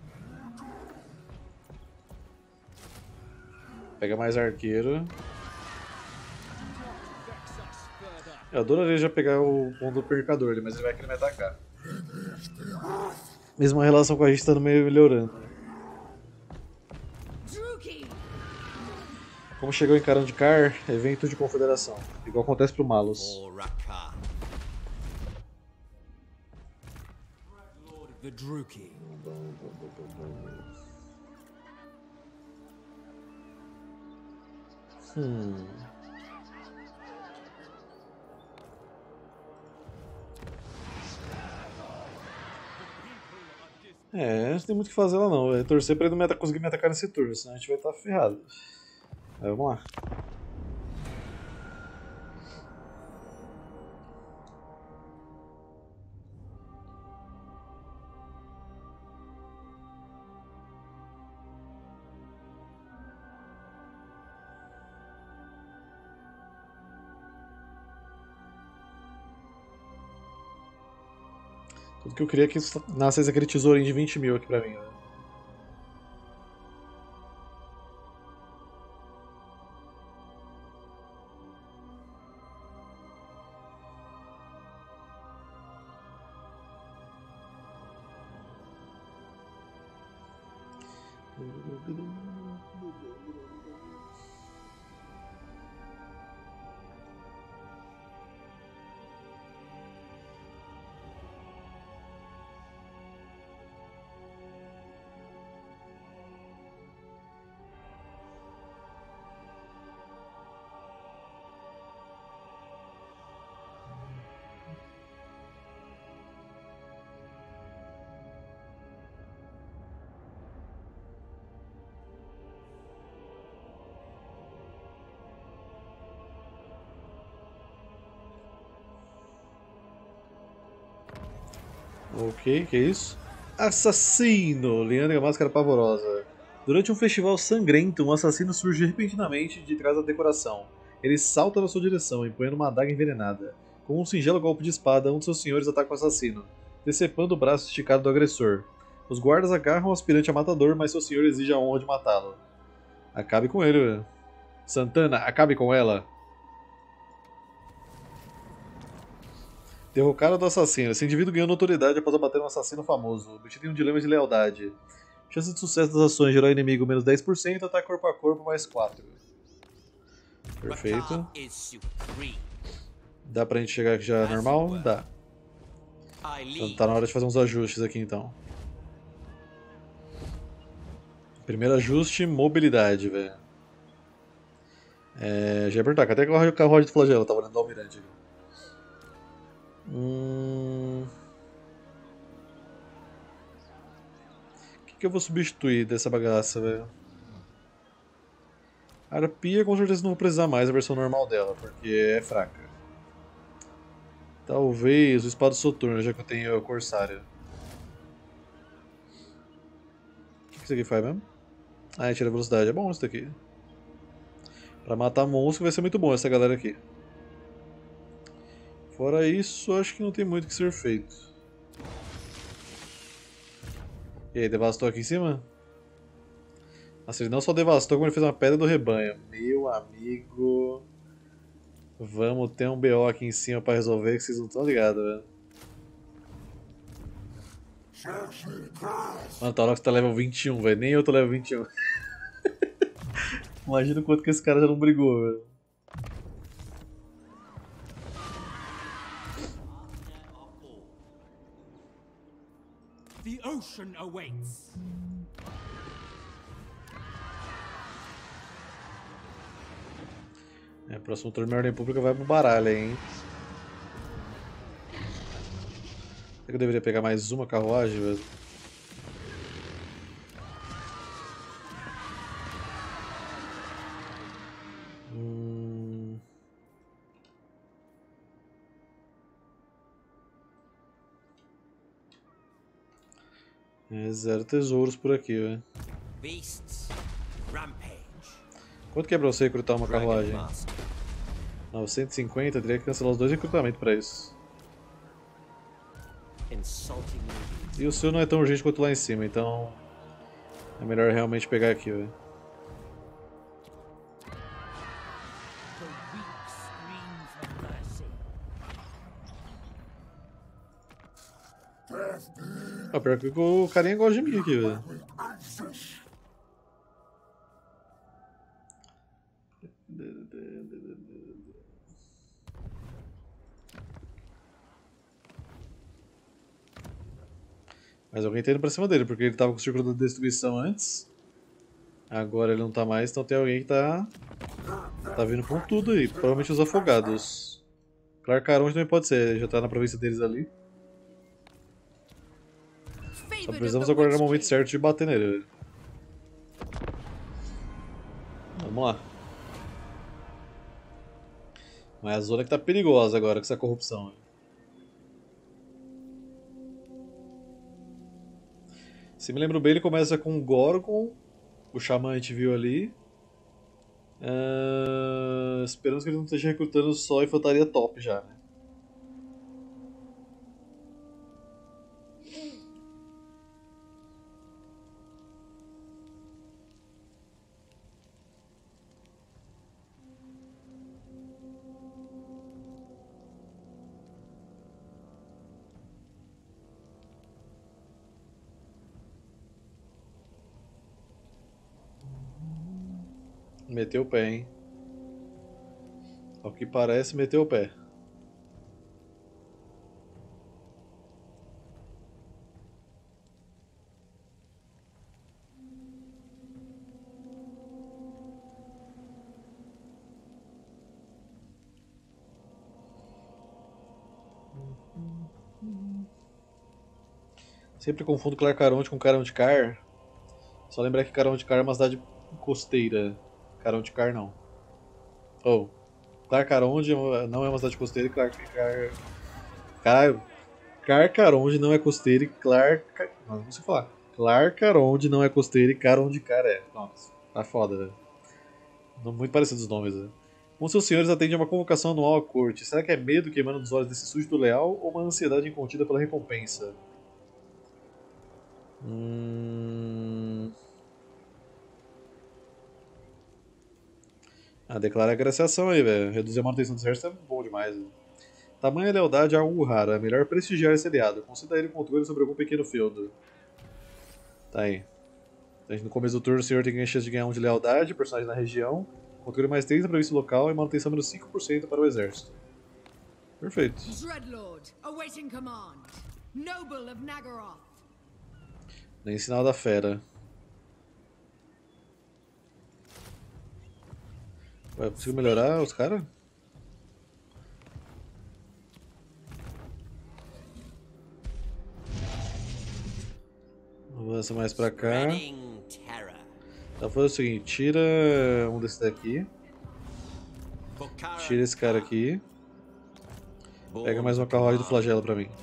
Pega mais arqueiro. Eu adoraria já pegar o ponto do percador ali, mas ele vai querer me atacar. Mesmo a relação com a gente tá meio melhorando. Druki. Como chegou em Karandikar, evento de confederação. Igual acontece pro Malus. Or Rakar. Lord of the Druki. Hum. É, não tem muito o que fazer lá não. É torcer pra ele não me conseguir me atacar nesse turno, senão a gente vai estar ferrado. Aí, vamos lá. Tudo que eu queria é que nascesse aquele tesourinho de vinte mil aqui pra mim, né? Ok, que é isso? Assassino! Leandra Máscara Pavorosa. Durante um festival sangrento, um assassino surge repentinamente de trás da decoração. Ele salta na sua direção, empunhando uma adaga envenenada. Com um singelo golpe de espada, um de seus senhores ataca o assassino, decepando o braço esticado do agressor. Os guardas agarram o aspirante a matador, mas seu senhor exige a honra de matá-lo. Acabe com ele, velho. Santana, acabe com ela. Derrocada do assassino. Esse indivíduo ganhou notoriedade após abater um assassino famoso, metido em um dilema de lealdade. Chance de sucesso das ações: gerar inimigo menos dez por cento, ataque corpo a corpo mais quatro. Perfeito. Dá pra gente chegar aqui já normal? Dá. Então tá na hora de fazer uns ajustes aqui então. Primeiro ajuste, mobilidade, velho. É, já ia perguntar, cadê o carruagem do flagelo? Eu tava olhando do almirante aqui. Hum... O que, que eu vou substituir dessa bagaça, velho? A arpia com certeza não vou precisar mais a versão normal dela, porque é fraca. Talvez o espada soturno, já que eu tenho o corsário. O que, que isso aqui faz mesmo? Ah, tira a velocidade, é bom isso daqui. Pra matar monstro vai ser muito bom essa galera aqui. Fora isso, acho que não tem muito o que ser feito. E aí, devastou aqui em cima? Nossa, ele não só devastou, como ele fez uma pedra do rebanho. Meu amigo... Vamos ter um B O aqui em cima pra resolver que vocês não estão ligados, velho. Mano, tá hora que você tá level vinte e um, velho. Nem eu tô level vinte e um. Imagina o quanto que esse cara já não brigou, velho. The ocean awaits. É, próximo turno minha ordem pública vai pro baralho aí, hein. Será que eu deveria pegar mais uma carruagem, velho? Hum... É, zero tesouros por aqui, velho. Beasts. Rampage. Quanto que é pra você recrutar uma Dragon carruagem? Master. novecentos e cinquenta, teria que cancelar os dois recrutamentos pra isso. Insulting me. E o seu não é tão urgente quanto lá em cima, então é melhor realmente pegar aqui, velho. The weak scream for mercy. Ah, pior que o carinha gosta de mim aqui, velho. Mas alguém tá indo pra cima dele, porque ele tava com o círculo da destruição antes. Agora ele não tá mais, então tem alguém que tá. Tá vindo com tudo aí. Provavelmente os afogados. Clark Caronte também pode ser, já tá na província deles ali. Só precisamos aguardar o momento certo de bater nele. Vamos lá. Mas a zona que tá perigosa agora com essa corrupção. Se me lembro bem, ele começa com o Gorgon, o Xamã a gente viu ali. Uh, esperamos que ele não esteja recrutando só infantaria top já, né? Meteu o pé, hein? Ao que parece, meteu o pé. Sempre confundo Clarcaronte com Caronte-Car. Só lembrar que Caronte-Car é uma cidade costeira. Caronte-Car não. Ou, oh, Clarcaronte não é uma cidade costeira e Clark... Car... Caralho. Carcaronde não é costeira e Clar... Não, não sei falar. Clarcaronde não é costeira e Carondicar é. Nossa, tá foda, velho. Muito parecidos os nomes, velho. Com seus senhores atende a uma convocação anual à corte. Será que é medo queimando nos olhos desse súdito leal ou uma ansiedade incontida pela recompensa? Hum... Ah, declara a graciação aí, velho. Reduzir a manutenção do exército é bom demais, velho. Tamanha lealdade é algo raro, é melhor prestigiar esse aliado. Conceda a ele controle sobre algum pequeno feudo. Tá aí. No começo do turno o senhor tem a chance de ganhar um de lealdade, personagem na região, controle mais três na província local e manutenção menos cinco por cento para o exército. Perfeito. Dreadlord, awaiting command. Noble of Naggaroth. Nem sinal da fera. Ué, consigo melhorar os caras? Avança mais pra cá. Então faz o seguinte, tira um desses daqui. Tira esse cara aqui. Pega mais uma carruagem do flagelo pra mim.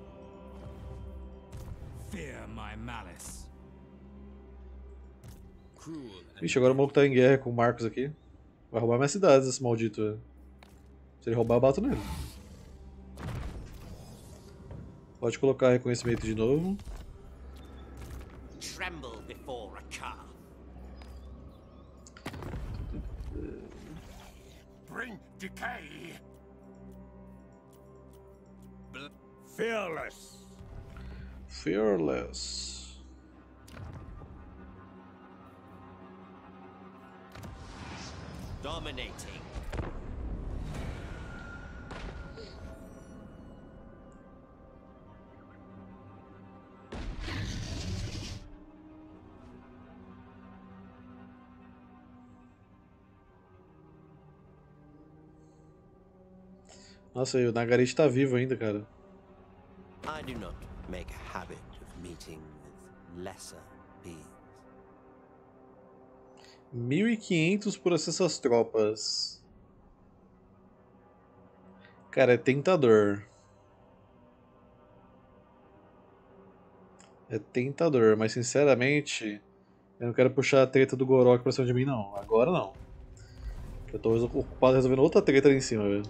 Ixi, agora o maluco tá em guerra com o Marcos aqui. Vai roubar minhas cidades, esse maldito. Se ele roubar, eu bato nele. Pode colocar reconhecimento de novo. Tremble before a car. Bring decay. Fearless. Fearless. Dominating. Nossa, e o Nagarit tá vivo ainda, cara. I do not make a habit of meeting with lesser beings. mil e quinhentos por acesso às tropas. Cara, é tentador. É tentador, mas sinceramente, eu não quero puxar a treta do Gorok pra cima de mim, não. Agora não. Eu tô ocupado resolvendo outra treta ali em cima, velho.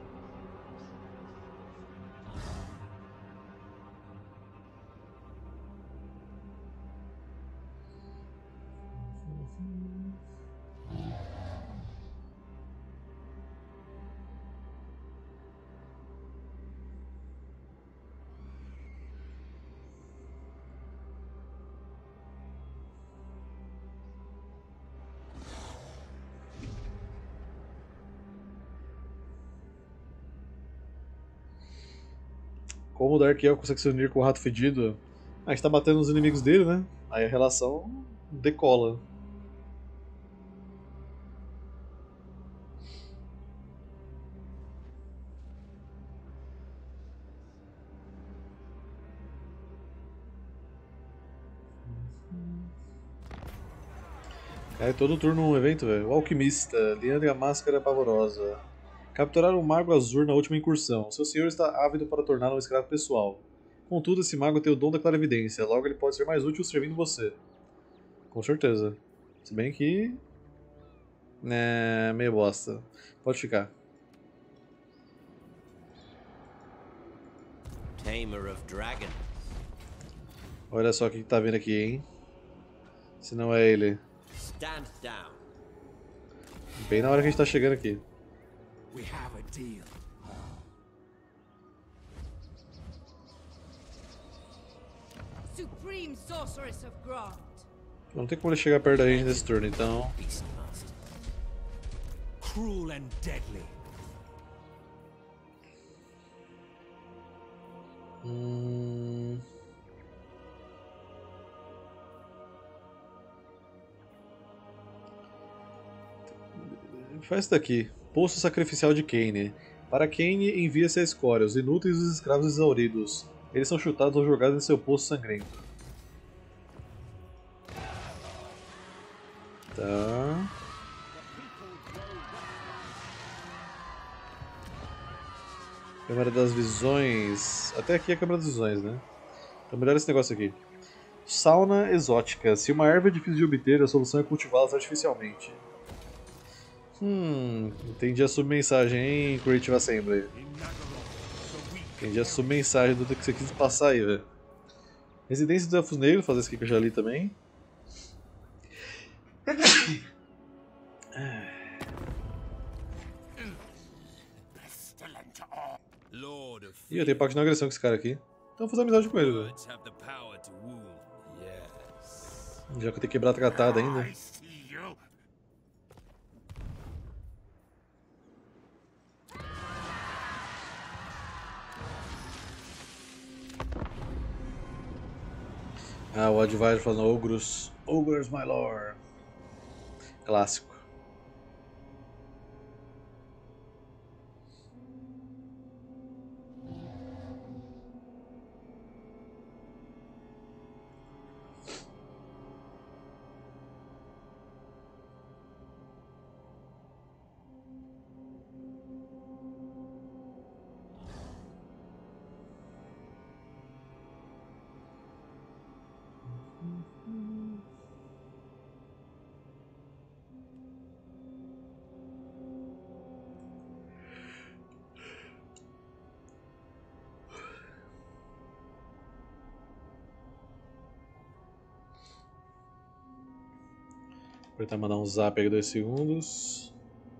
Como o Dark Elf consegue se unir com o Rato Fedido? A gente tá matando os inimigos dele, né? Aí a relação decola. Cai todo turno um evento, velho. O Alquimista, Leandro e a Máscara Pavorosa. Capturaram um mago azul na última incursão. Seu senhor está ávido para torná-lo um escravo pessoal. Contudo, esse mago tem o dom da clarividência, logo ele pode ser mais útil servindo você. Com certeza. Se bem que... É... meio bosta. Pode ficar. Tamer of Dragon. Olha só o que tá vindo aqui, hein? Se não é ele. Stand down. Bem na hora que a gente tá chegando aqui. We have a deal. Supreme Sorceress of Grant. Não tem como ele chegar perto da gente nesse turno, então... Beastmaster. Cruel and deadly. Hum... Faz isso daqui. Poço sacrificial de Kaine. Para Kaine, envia-se a escória, os inúteis e os escravos exauridos. Eles são chutados ou jogados em seu poço sangrento. Tá. Câmara das visões. Até aqui é a câmara das visões, né? Então melhor esse negócio aqui. Sauna exótica. Se uma erva é difícil de obter, a solução é cultivá-las artificialmente. Hum, entendi a submensagem, hein, Creative Assembly. Entendi a submensagem do que você quis passar aí, velho. Residência dos Elfos Negros, fazer isso aqui que eu já li também. Ih, eu tenho pacto de não agressão com esse cara aqui. Então vou fazer amizade com ele, velho. Já que eu tenho que quebrar tratado ainda. Ah, o Advisor falando Ogros. Ogres, my lord. Clássico. Vou tentar mandar um zap aí dois segundos.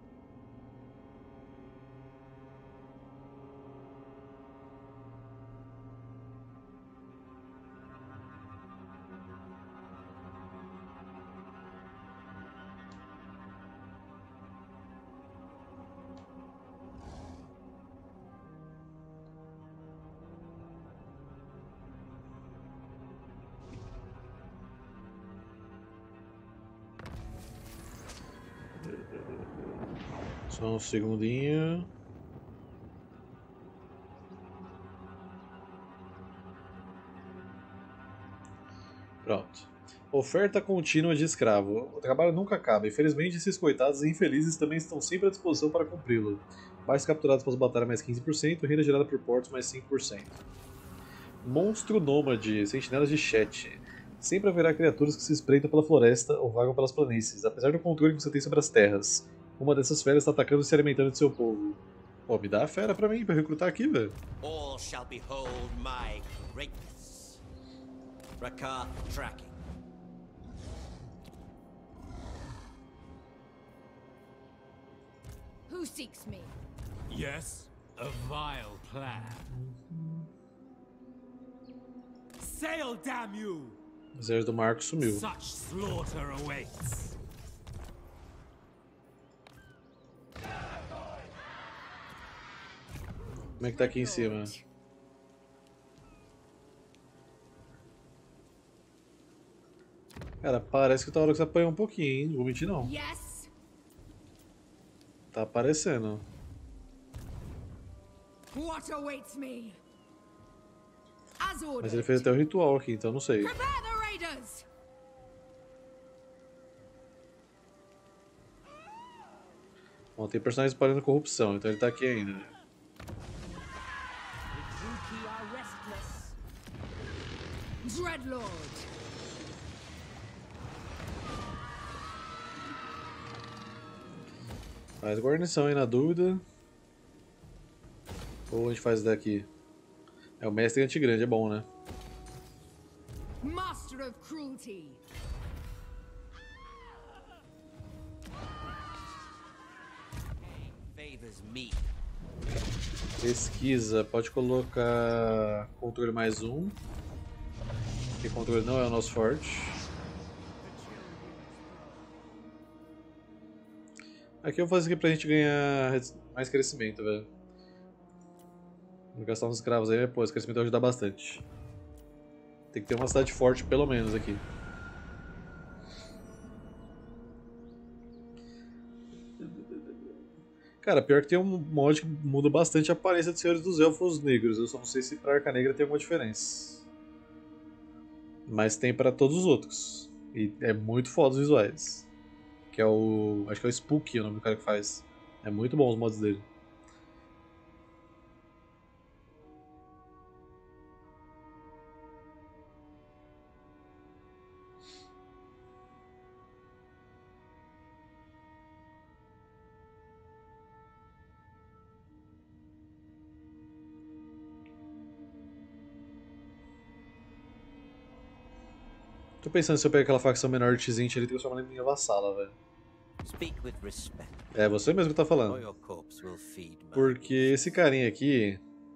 Só um segundinho. Pronto. Oferta contínua de escravo. O trabalho nunca acaba. Infelizmente, esses coitados e infelizes também estão sempre à disposição para cumpri-lo. Baixos capturados após batalha mais quinze por cento, renda gerada por portos mais cinco por cento. Monstro nômade, sentinelas de chat. Sempre haverá criaturas que se espreitam pela floresta ou vagam pelas planícies, apesar do controle que você tem sobre as terras. Uma dessas feras está atacando e se alimentando de seu povo. Pô, me dá a fera pra mim, pra recrutar aqui, velho. All shall behold my greatness. Rakar tracking. Who seeks me? Yes, a vile plan. Sail, damn you! O exército do Marco sumiu. Such slaughter awaits. Como é que tá aqui em cima? Cara, parece que tá hora que você apanhou um pouquinho, hein? Não vou mentir não. Yes. Tá aparecendo. What awaits me? As ordered. Mas ele fez até o ritual aqui, então não sei. Prepare the raiders. Bom, tem personagens espalhando corrupção, então ele tá aqui ainda. Dreadlord. Faz guarnição aí na dúvida. Ou a gente faz daqui? É o mestre antigrande, é bom, né? Master of cruelty. Favors me. Pesquisa, pode colocar controle mais um. Porque controle não é o nosso forte. Aqui eu vou fazer aqui pra gente ganhar mais crescimento, velho. Vou gastar uns escravos aí, pô, esse crescimento vai ajudar bastante. Tem que ter uma cidade forte pelo menos aqui. Cara, pior que tem um mod que muda bastante a aparência dos Senhores dos Elfos Negros. Eu só não sei se pra Arca Negra tem alguma diferença. Mas tem pra todos os outros. E é muito foda os visuais. Que é o... acho que é o Spooky o nome do cara que faz. É muito bom os mods dele. Tô pensando se eu pegar aquela facção menor de Tzint ali e transformar ela em minha vassala, velho. Speak with respect, É, você mesmo que tá or falando. your corpse will feed mine. Porque esse carinha aqui...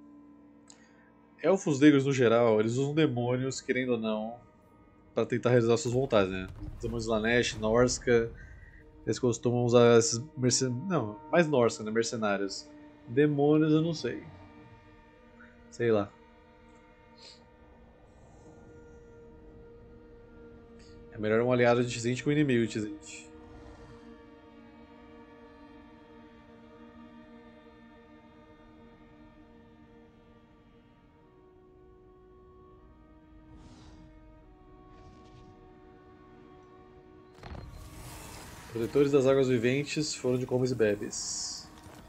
Elfos negros no geral, eles usam demônios, querendo ou não, pra tentar realizar suas vontades, né? Os demônios Slanesh, Norska, eles costumam usar esses mercenários... Não, mais Norska, né? Mercenários. Demônios eu não sei. Sei lá. É melhor um aliado de Tzint que um inimigo de Tzint. Protetores das águas viventes foram de comes e bebes.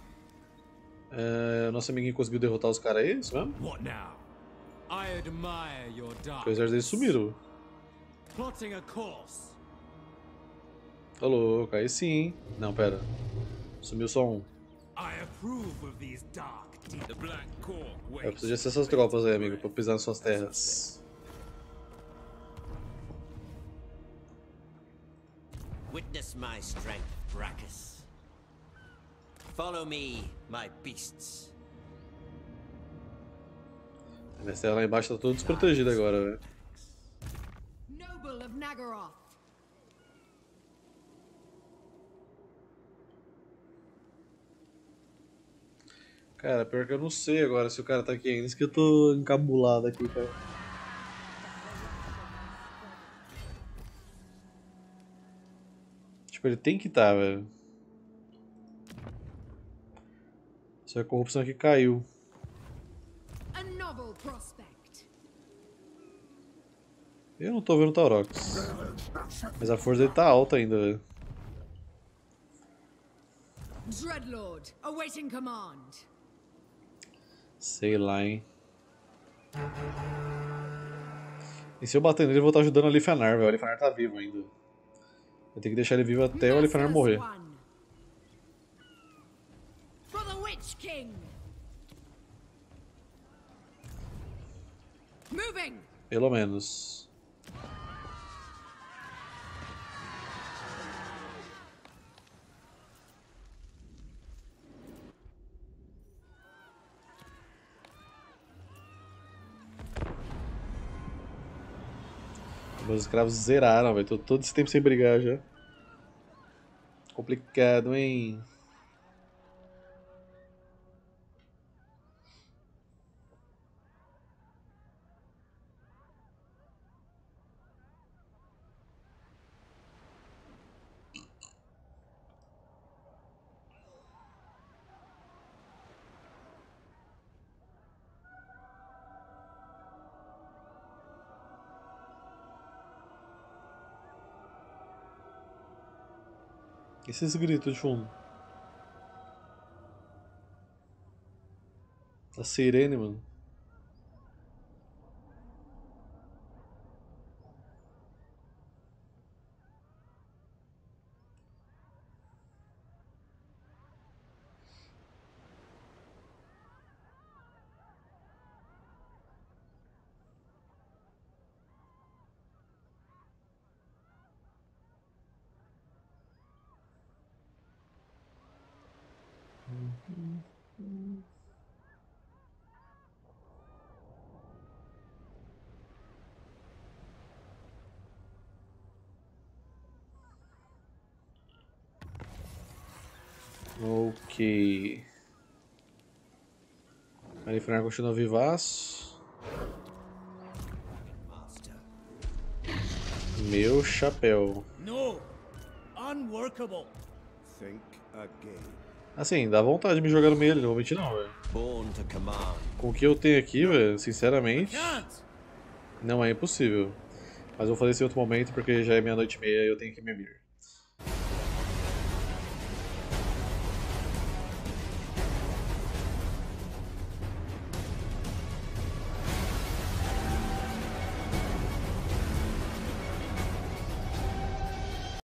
É, nosso amiguinho conseguiu derrotar os caras aí, é isso mesmo? What now? I admire your dark. Porque os exércitos deles sumiram. Plotting a course. Tá louco, aí sim. Não, pera. Sumiu só um. I approve of these dark deeds. The Black Cork Eu waits. preciso de acessar essas tropas aí, amigo, pra pisar nas suas terras. Witness my strength, Brachus. Follow me, my beasts. A minha terra lá embaixo tá toda desprotegida agora, velho. Noble of Nagaroth. Cara, pior que eu não sei agora se o cara tá aqui ainda. Isso que eu tô encabulado aqui, cara. Tipo, ele tem que estar, tá, velho. Só que a corrupção aqui caiu. A noble prospect. Eu não tô vendo o Taurox. Mas a força dele tá alta ainda, velho. Dreadlord, awaiting command. Sei lá, hein. E se eu bater nele, eu vou estar ajudando a Lifanar, velho. O Lifanar tá vivo ainda. Eu tenho que deixar ele vivo até o Lifanar morrer. One. For the Witch King. Moving. Pelo menos. Meus escravos zeraram, velho. Tô todo esse tempo sem brigar já. Complicado, hein? E esses gritos de fundo? A sirene, mano. Ok. A Lifanar continua vivaço. Master. Meu chapéu. No. Unworkable. Think again. Assim, dá vontade de me jogar no meio dele, não vou mentir não, velho. Born to command. Com o que eu tenho aqui, velho, sinceramente, Can't. não é impossível. Mas eu vou fazer isso em outro momento porque já é meia-noite e meia e eu tenho que me mir.